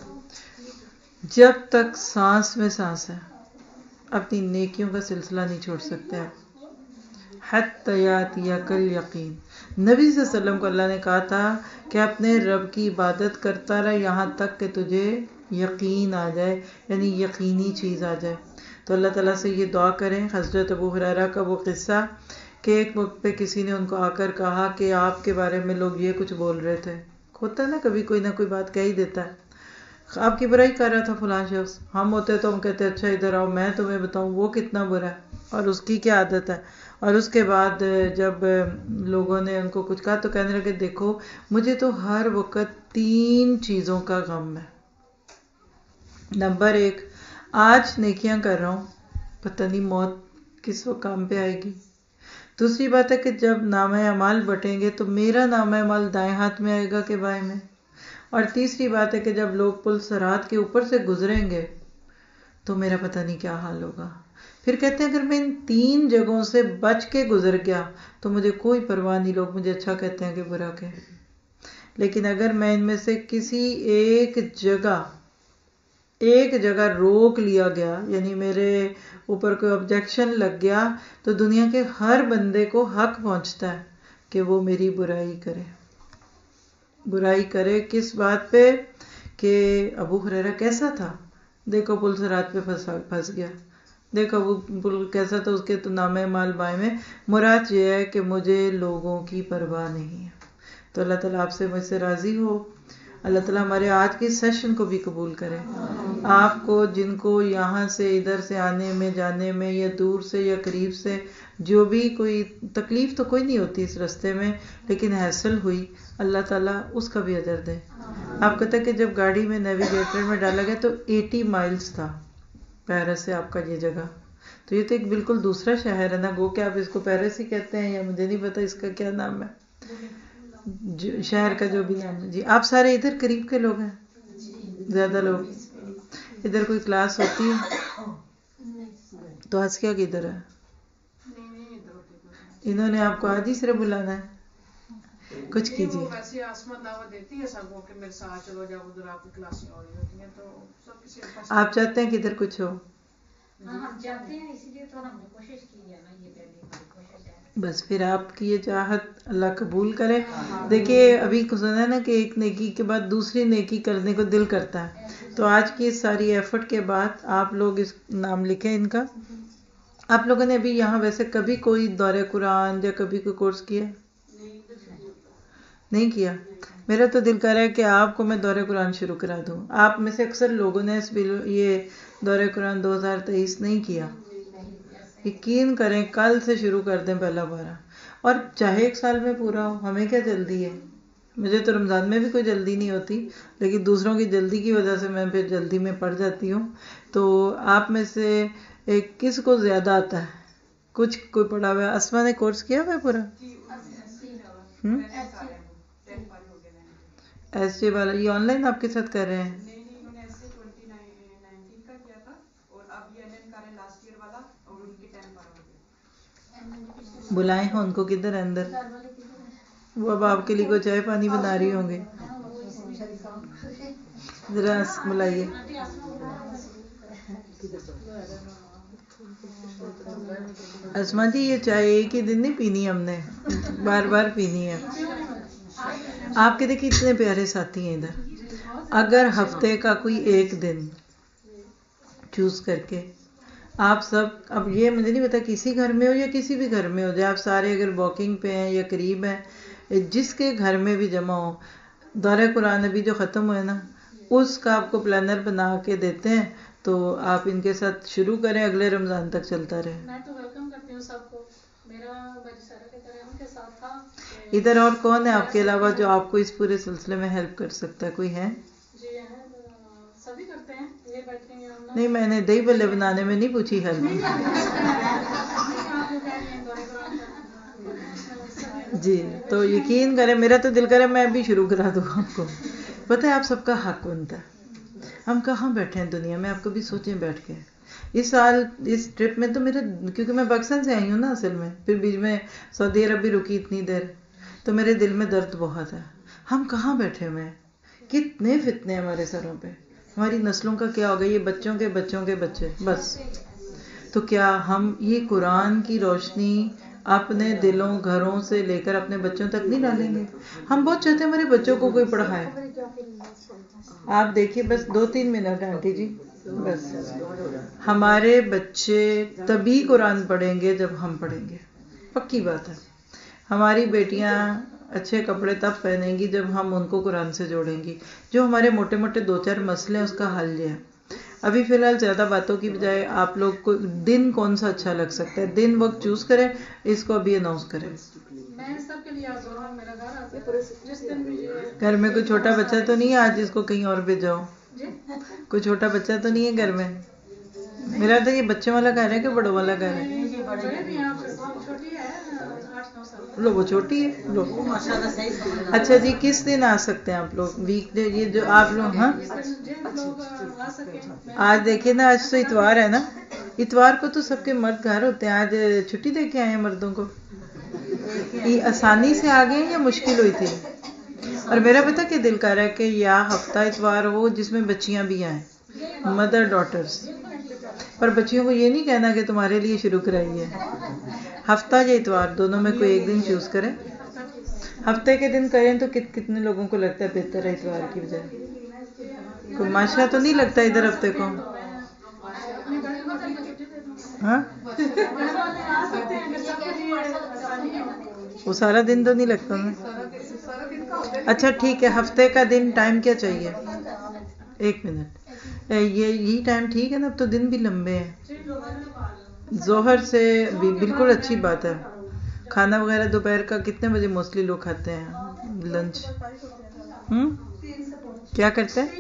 جب تک سانس میں سانس ہے اپنی نیکیوں کا سلسلہ نہیں چھوڑ سکتے آپ. حتی یاتیک الیقین. نبی صلی اللہ علیہ وسلم کو اللہ نے کہا تھا کہ اپنے رب کی عبادت کرتا رہا یہاں تک کہ تجھے یقین آ جائے, یعنی یقینی چیز آ جائے. تو اللہ تعالیٰ سے یہ دعا کریں. حضرت ابو ہریرہ کا وہ قصہ کہ ایک وقت پہ کسی نے ان کو آ کر کہا کہ آپ کے بارے میں لوگ یہ کچھ بول رہے تھے. ہوتا ہے نا کبھی کوئی نہ کوئی بات کہہ ہی دیتا ہے. آپ کی برائی کر رہا تھا فلاں شخص. ہم ہوتے تو ہم کہتے اچھا ادھر آؤ میں تمہیں بتاؤں وہ کتنا برا ہے اور اس کی کیا عادت ہے. اور اس کے بعد جب لوگوں نے ان کو کچھ کہا تو کہنے لگے دیکھو مجھے تو ہر وقت تین چیزوں کا غم ہے. نمبر ایک, آج نیکیاں کر رہا ہوں پتہ نہیں موت کس وقت کام پہ آئے گی. دوسری بات ہے کہ جب نامہ اعمال بٹیں گے تو میرا نامہ اعمال دائیں ہاتھ میں آئے گا کہ بائیں میں. اور تیسری بات ہے کہ جب لوگ پل صراط کے اوپر سے گزریں گے تو میرا پتہ نہیں کیا حال ہوگا. پھر کہتے ہیں اگر میں ان تین جگہوں سے بچ کے گزر گیا تو مجھے کوئی پرواہ نہیں, لوگ مجھے اچھا کہتے ہیں کہ برا کہ. لیکن اگر میں ان میں سے کسی ایک جگہ ایک جگہ روک لیا گیا, یعنی میرے اوپر کوئی آبجیکشن لگ گیا, تو دنیا کے ہر بندے کو حق پہنچتا ہے کہ وہ میری برائی کرے. برائی کرے کس بات پہ کہ ابو ہریرہ کیسا تھا, دیکھو پل صراط پہ پھنس گیا, دیکھو وہ پل کیسا تھا, اس کے تو نامہ اعمال بائیں میں. مراد یہ ہے کہ مجھے لوگوں کی پرواہ نہیں ہے. تو اللہ تعالیٰ آپ سے مجھ سے راضی ہو. اللہ تعالیٰ ہمارے آج کے سیشن کو بھی قبول کرے. آپ کو جن کو یہاں سے ادھر سے آنے میں جانے میں یا دور سے یا قریب سے جو بھی کوئی تکلیف تو کوئی نہیں ہوتی اس رستے میں, لیکن حاصل ہوئی, اللہ تعالیٰ اس کا بھی اجر دے. آپ کہتے ہیں کہ جب گاڑی میں نیویگیٹر میں ڈالا گیا تو ایٹی مائلز تھا پیرس سے آپ کا یہ جگہ. تو یہ تو ایک بالکل دوسرا شہر ہے نا, گو کہ آپ اس کو پیرس ہی کہتے ہیں یا مجھے نہیں پتا اس کا کیا نام ہے, شہر کا جو بھی نام ہے. جی آپ سارے ادھر قریب کے لوگ ہیں, زیادہ لوگ ادھر کوئی کلاس ہوتی ہے تو آج کیا کدھر ہے, انہوں نے آپ کو آج ہی صرف بلانا ہے. کچھ کیجیے. آپ چاہتے ہیں کہ ادھر کچھ ہو, بس پھر آپ کی یہ چاہت اللہ قبول کرے. دیکھیے ابھی سنا ہے نا کہ ایک نیکی کے بعد دوسری نیکی کرنے کو دل کرتا ہے. تو آج کی ساری ایفرٹ کے بعد آپ لوگ اس نام لکھیں ان کا. آپ لوگوں نے ابھی یہاں ویسے کبھی کوئی دورہ قرآن یا کبھی کوئی کورس کیا نہیں کیا؟ میرا تو دل کر رہا ہے کہ آپ کو میں دورہ قرآن شروع کرا دوں. آپ میں سے اکثر لوگوں نے اس یہ دورہ قرآن دو ہزار تیئیس نہیں کیا. یقین کریں کل سے شروع کر دیں پہلا بارہ, اور چاہے ایک سال میں پورا ہو, ہمیں کیا جلدی ہے. مجھے تو رمضان میں بھی کوئی جلدی نہیں ہوتی, لیکن دوسروں کی جلدی کی وجہ سے میں پھر جلدی میں پڑ جاتی ہوں. تو آپ میں سے ایک کس کو زیادہ آتا ہے, کچھ کوئی پڑھا ہوا ہے؟ اسما نے کورس کیا ہوا ہے پورا ایس جے والا, یہ آن لائن آپ کے ساتھ کر رہے ہیں؟ بلائیں ہیں ان کو کدھر ہے اندر, وہ اب آپ کے لیے کوئی چائے پانی بنا رہی ہوں گے, ذرا بلائیے. اسما جی یہ چائے ایک ہی دن نہیں پینی ہم نے, بار بار پینی ہے. آپ کے دیکھیے اتنے پیارے ساتھی ہیں ادھر. اگر ہفتے کا کوئی ایک دن چوز کر کے آپ سب, اب یہ مجھے نہیں پتا کسی گھر میں ہو یا کسی بھی گھر میں ہو جائے, آپ سارے اگر واکنگ پہ ہیں یا قریب ہیں, جس کے گھر میں بھی جمع ہو, دورہ قرآن ابھی جو ختم ہوئے نا اس کا آپ کو پلانر بنا کے دیتے ہیں, تو آپ ان کے ساتھ شروع کریں, اگلے رمضان تک چلتا رہے. میں تو ویلکم کرتی ہوں سب کو. میرا بھائی سارا کے طرح ان کے ساتھ تھا. ادھر اور کون ہے آپ کے علاوہ جو آپ کو اس پورے سلسلے میں ہیلپ کر سکتا ہے؟ کوئی ہے؟ جی ہیں, سبھی کرتے ہیں. یہ بیٹھے ہیں ہم. نہیں, میں نے دہی بلے بنانے میں نہیں پوچھی ہیلپ. جی تو یقین کریں, میرا تو دل کرے میں بھی شروع کرا دوں آپ کو. پتہ ہے آپ سب کا حق بنتا ہے. ہم کہاں بیٹھے ہیں دنیا میں, آپ کبھی سوچیں بیٹھ کے. اس سال اس ٹرپ میں تو میرا, کیونکہ میں پاکستان سے آئی ہوں نا اصل میں, پھر بیچ میں سعودی عرب بھی رکی اتنی دیر, تو میرے دل میں درد بہت ہے. ہم کہاں بیٹھے ہوئے ہیں, کتنے فتنے ہمارے سروں پہ. ہماری نسلوں کا کیا ہوگا, یہ بچوں کے بچوں کے بچے بس. تو کیا ہم یہ قرآن کی روشنی اپنے دلوں گھروں سے لے کر اپنے بچوں تک نہیں ڈالیں گے؟ ہم بہت چاہتے ہیں ہمارے بچوں کو کوئی پڑھائے. آپ دیکھیے بس دو تین منٹ آنٹی جی, بس ہمارے بچے تبھی قرآن پڑھیں گے جب ہم پڑھیں گے. پکی بات ہے. ہماری بیٹیاں اچھے کپڑے تب پہنیں گی جب ہم ان کو قرآن سے جوڑیں گی. جو ہمارے موٹے موٹے دو چار مسئلے ہیں اس کا حل یہ ہے. ابھی فی الحال زیادہ باتوں کی بجائے آپ لوگ کو دن کون سا اچھا لگ سکتا ہے, دن وقت چوز کریں, اس کو ابھی اناؤنس کریں. میں سب کے لیے حاضر ہوں. میرا گھر آتا ہے جس دن بھی. گھر میں کوئی چھوٹا بچہ تو نہیں ہے آج جس کو کہیں اور بھیجاؤ؟ کوئی چھوٹا بچہ تو نہیں ہے گھر میں؟ میرا تو یہ بچے والا گھر ہے کہ بڑوں والا گھر ہے؟ لو وہ چھوٹی ہے. لو اچھا جی, کس دن آ سکتے ہیں آپ لوگ؟ ویک ڈے یہ جو آپ لوگ. ہاں آج دیکھیے نا, آج تو اتوار ہے نا, اتوار کو تو سب کے مرد گھر ہوتے ہیں. آج چھٹی دے کے آئے ہیں مردوں کو. یہ آسانی سے آ گئے یا مشکل ہوئی تھی؟ اور میرا پتہ کہ دل کر رہا ہے کہ یا ہفتہ اتوار ہو جس میں بچیاں بھی آئیں, مدر ڈاٹرز. پر بچیوں کو یہ نہیں کہنا کہ تمہارے لیے شروع کرائی ہے. ہفتہ یا اتوار دونوں میں کوئی ایک دن چوز کریں. ہفتے کے دن کریں تو کتنے لوگوں کو لگتا ہے بہتر ہے اتوار کی بجائے؟ کوئی معاشرہ تو نہیں لگتا ادھر ہفتے کو؟ ہاں وہ سارا دن تو نہیں لگتا نا. اچھا ٹھیک ہے, ہفتے کا دن ٹائم کیا چاہیے؟ ایک منٹ, یہ یہی ٹائم ٹھیک ہے نا؟ اب تو دن بھی لمبے ہیں. ظہر سے بھی بالکل اچھی بات ہے. کھانا وغیرہ دوپہر کا کتنے بجے موسٹلی لوگ کھاتے ہیں لنچ؟ ہم کیا کرتے ہیں؟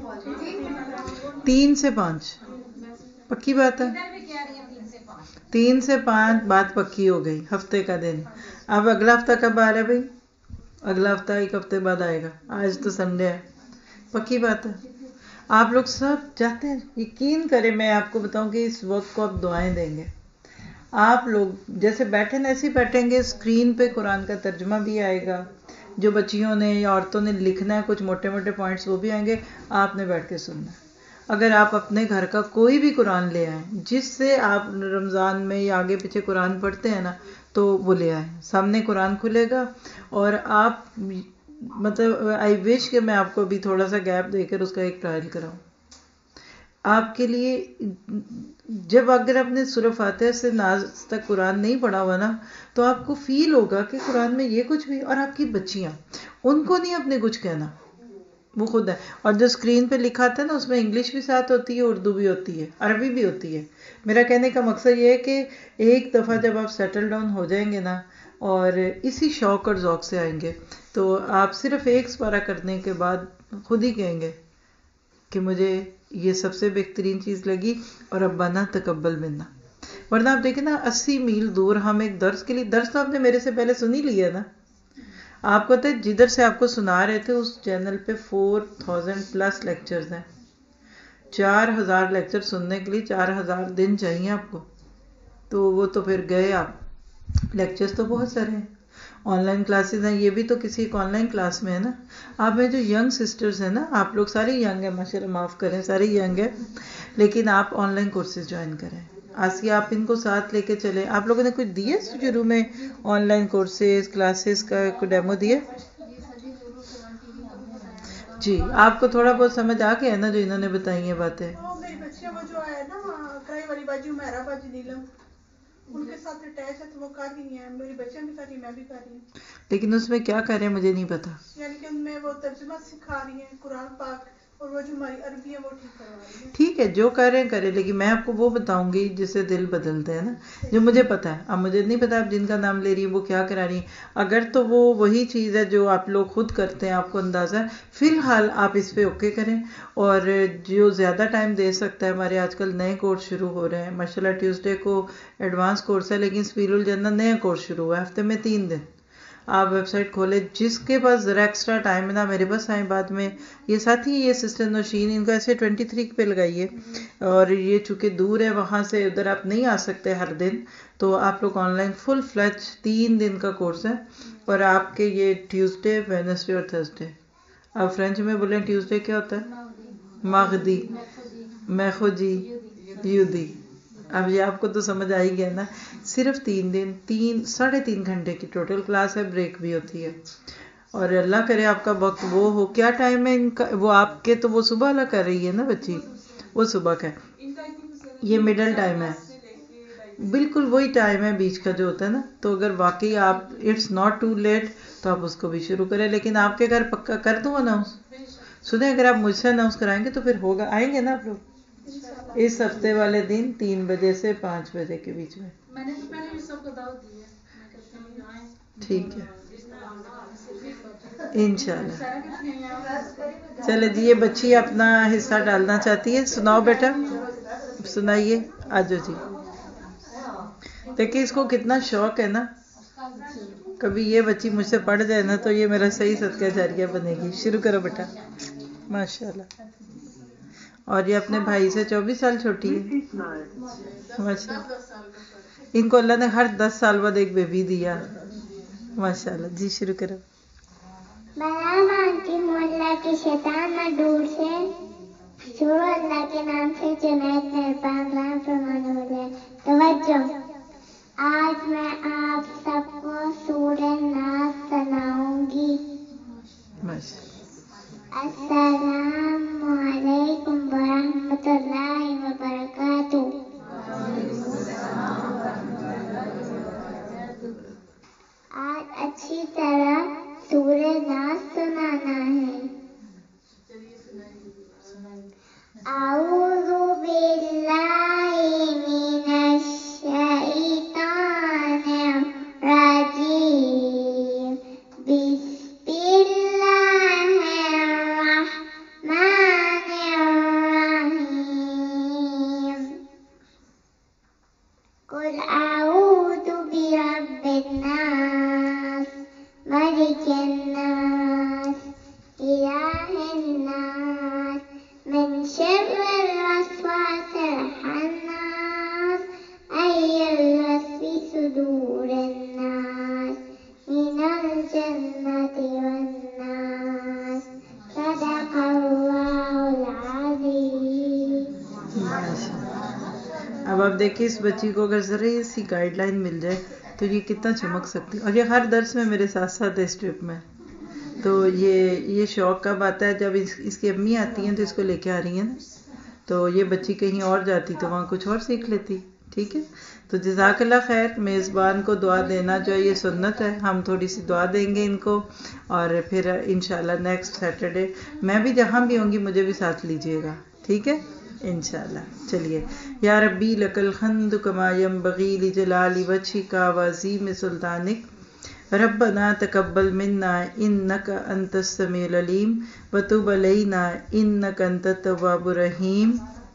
تین سے پانچ. پکی بات ہے, تین سے پانچ بات پکی ہو گئی. ہفتے کا دن. اب اگلا ہفتہ کب آ رہا ہے بھائی؟ اگلا ہفتہ ایک ہفتے بعد آئے گا. آج تو سنڈے ہے. پکی بات ہے. آپ لوگ سب چاہتے ہیں, یقین کریں میں آپ کو بتاؤں کہ اس وقت کو آپ دعائیں دیں گے. آپ لوگ جیسے بیٹھے نا ایسے ہی بیٹھیں گے, اسکرین پہ قرآن کا ترجمہ بھی آئے گا, جو بچیوں نے یا عورتوں نے لکھنا ہے کچھ موٹے موٹے پوائنٹس وہ بھی آئیں گے, آپ نے بیٹھ کے سننا ہے. اگر آپ اپنے گھر کا کوئی بھی قرآن لے آئیں جس سے آپ رمضان میں یا آگے پیچھے قرآن پڑھتے ہیں نا, تو وہ لے آئیں. سامنے قرآن کھلے گا اور آپ مطلب آئی وش کہ میں آپ کو بھی تھوڑا سا گیپ دے کر اس کا ایک ٹرائل کراؤں. آپ کے لیے جب اگر آپ نے سورہ فاتحہ سے ناز تک قرآن نہیں پڑھا ہوا نا, تو آپ کو فیل ہوگا کہ قرآن میں یہ کچھ بھی. اور آپ کی بچیاں, ان کو نہیں اپنے کچھ کہنا, وہ خود ہے. اور جو اسکرین پہ لکھا آتا ہے نا اس میں انگلش بھی ساتھ ہوتی ہے, اردو بھی ہوتی ہے, عربی بھی ہوتی ہے. میرا کہنے کا مقصد یہ ہے کہ ایک دفعہ جب آپ سیٹل ڈاؤن ہو جائیں گے نا اور اسی شوق اور ذوق سے آئیں گے, تو آپ صرف ایک سپارہ کرنے کے بعد خود ہی کہیں گے کہ مجھے یہ سب سے بہترین چیز لگی اور ربنا تقبل منا. ورنہ آپ دیکھیں نا اسی میل دور ہم ایک درس کے لیے, درس تو آپ نے میرے سے پہلے سن ہی لیا نا. آپ کو تو جدھر سے آپ کو سنا رہے تھے اس چینل پہ فور تھاؤزینڈ پلس لیکچرز ہیں. چار ہزار لیکچر سننے کے لیے چار ہزار دن چاہیے آپ کو. تو وہ تو پھر گئے آپ. لیکچرز تو بہت سارے ہیں, آن لائن کلاسز ہیں, یہ بھی تو کسی ایک آن لائن کلاس میں ہے نا. آپ میں جو ینگ سسٹرز ہیں نا, آپ لوگ سارے ینگ ہیں ماشاء اللہ, معاف کریں سارے ینگ ہیں, لیکن آپ آن لائن کورسز جوائن کریں. آسیہ آپ ان کو ساتھ لے کے چلیں. آپ لوگوں نے کچھ دیے شروع میں آن لائن کورسز کلاسز کا کوئی ڈیمو دیے؟ جی آپ کو تھوڑا بہت سمجھ آ گیا نا جو انہوں نے بتائی ہیں باتیں؟ میری بچیاں وہ جو ہے نا کرائی والی باجی میرا باجی نیلم ان کے ساتھ اٹیچ ہے تو وہ کر رہی ہیں. میری بچیاں بھی کر رہی ہیں میں بھی کر رہی ہوں. لیکن اس میں کیا کر رہے ہیں مجھے نہیں پتا. یعنی کہ ان میں وہ ترجمہ سکھا رہی ہیں قرآن پاک اور وہ جو ہماری عربی ہے وہ ٹھیک کروا رہی ہیں. ٹھیک ہے جو کر رہے ہیں کریں لیکن میں آپ کو وہ بتاؤں گی جس سے دل بدلتے ہیں نا جو مجھے پتا ہے. اب مجھے نہیں پتا آپ جن کا نام لے رہی ہیں وہ کیا کرا رہی ہیں. اگر تو وہ وہی چیز ہے جو آپ لوگ خود کرتے ہیں آپ کو اندازہ ہے فی الحال آپ اس پہ اوکے کریں. اور جو زیادہ ٹائم دے سکتا ہے ہمارے آج کل نئے کورس شروع ہو رہے ہیں ماشاء اللہ. ٹیوزڈے کو ایڈوانس کورس ہے لیکن سبیل الجنہ نیا کورس شروع ہوا ہے ہفتے میں تین دن. آپ ویب سائٹ کھولیں جس کے پاس ذرا ایکسٹرا ٹائم ہے نا میرے پاس آئیں بعد میں. یہ ساتھی یہ سسٹر نوشین ان کو ایسے ٹوینٹی تھری پہ لگائیے اور یہ چونکہ دور ہے وہاں سے ادھر آپ نہیں آ سکتے ہر دن تو آپ لوگ آن لائن فل فلیج تین دن کا کورس ہے. اور آپ کے یہ ٹیوزڈے وینسڈے اور تھرسڈے. آپ فرینچ میں بولیں ٹیوزڈے کیا ہوتا ہے؟ ماغدی میخوجی یودی. اب یہ آپ کو تو سمجھ آئی گیا نا. صرف تین دن تین ساڑھے تین گھنٹے کی ٹوٹل کلاس ہے بریک بھی ہوتی ہے. اور اللہ کرے آپ کا وقت وہ ہو. کیا ٹائم ہے ان کا وہ آپ کے تو وہ صبح والا کر رہی ہے نا بچی وہ صبح کا ہے یہ مڈل ٹائم ہے بالکل وہی ٹائم ہے بیچ کا جو ہوتا ہے نا. تو اگر واقعی آپ اٹس ناٹ ٹو لیٹ تو آپ اس کو بھی شروع کریں. لیکن آپ کے گھر پکا کر دوں اناؤنس سنیں اگر آپ مجھ سے اناؤنس کرائیں گے تو پھر ہوگا آئیں گے نا آپ لوگ اس ہفتے والے دن تین بجے سے پانچ بجے کے بیچ میں. میں نے تو پہلے بھی سب کو دعوت دی ہے میں کہتی ہوں آئیں. ٹھیک ہے انشاءاللہ. چلے جی یہ بچی اپنا حصہ ڈالنا چاہتی ہے. سناؤ بیٹا سنائیے. آجو جی دیکھیے اس کو کتنا شوق ہے نا. کبھی یہ بچی مجھ سے پڑھ جائے نا تو یہ میرا صحیح صدقہ جاریہ بنے گی. شروع کرو بیٹا ماشاء اللہ. اور یہ اپنے بھائی سے چوبیس سال چھوٹی ہے ماشاء اللہ. ان کو اللہ نے ہر دس سال بعد ایک بیبی دیا ماشاء اللہ. جی شروع کرو. میں مانتی ہوں اللہ کی شیطان نہ دور سے شروع اللہ کے نام سے جنید مہربان رحم فرمانے والے. توجہ آج میں آپ سب کو سورہ ناس سناؤں گی. السلام علیکم ورحمۃ اللہ وبرکاتہ. آج اچھی طرح سورہ ناس سنانا ہے. اعوذ باللہ من الشیطان الرجیم. بسم اللہ الرحمن الرحیم. قل اعوذ برب الناس ملک الناس الہ الناس من شر الوسواس الخناس الذی صدور الناس من الجنة والناس. صدق اللہ العظیم. اب آپ دیکھیے اس بچی کو اگر ذرا سی گائیڈ لائن مل جائے تو یہ کتنا چمک سکتی. اور یہ ہر درس میں میرے ساتھ ساتھ ہے اس ٹرپ میں. تو یہ یہ شوق کب آتا ہے جب اس اس کی امی آتی ہیں تو اس کو لے کے آ رہی ہیں نا. تو یہ بچی کہیں اور جاتی تو وہاں کچھ اور سیکھ لیتی. ٹھیک ہے تو جزاک اللہ خیر. میزبان کو دعا دینا جو ہے یہ سنت ہے. ہم تھوڑی سی دعا دیں گے ان کو اور پھر انشاءاللہ نیکسٹ سیٹرڈے میں بھی جہاں بھی ہوں گی مجھے بھی ساتھ لیجیے گا. ٹھیک ہے انشاءاللہ. چلیے. یا ربی لک الحمد کما ینبغی لجلال وجہک وعظیم سلطانک. ربنا تقبل منا انک انت السمیع العلیم وتب علینا انک انت التواب الرحیم.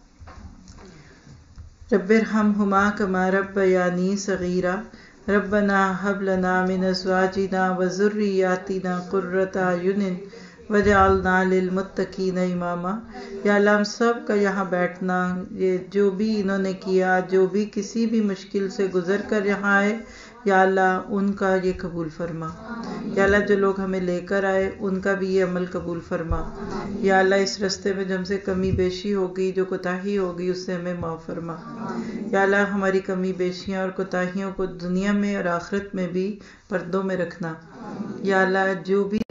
رب ارحمہما کما ربیانی صغیرا. ربنا ہب لنا من ازواجنا وذریاتنا قرۃ اعین वजअलना लिलमुत्तकीन इमामा। या अल्लाह हम सब का यहाँ बैठना, ये जो भी इन्होंने किया, जो भी किसी भी मुश्किल से गुजर कर यहाँ आए, या अल्लाह उनका ये कबूल फरमा। या अल्लाह जो लोग हमें लेकर आए उनका भी ये अमल कबूल फरमा। या अल्लाह इस रास्ते में जो हमसे कमी बेशी हो गई, जो कोताही हो गई, उससे हमें माफ़ फरमा। या अल्लाह हमारी कमी बेशियाँ और कोताहियों को दुनिया में और आखिरत में भी पर्दों में रखना। या अल्लाह जो भी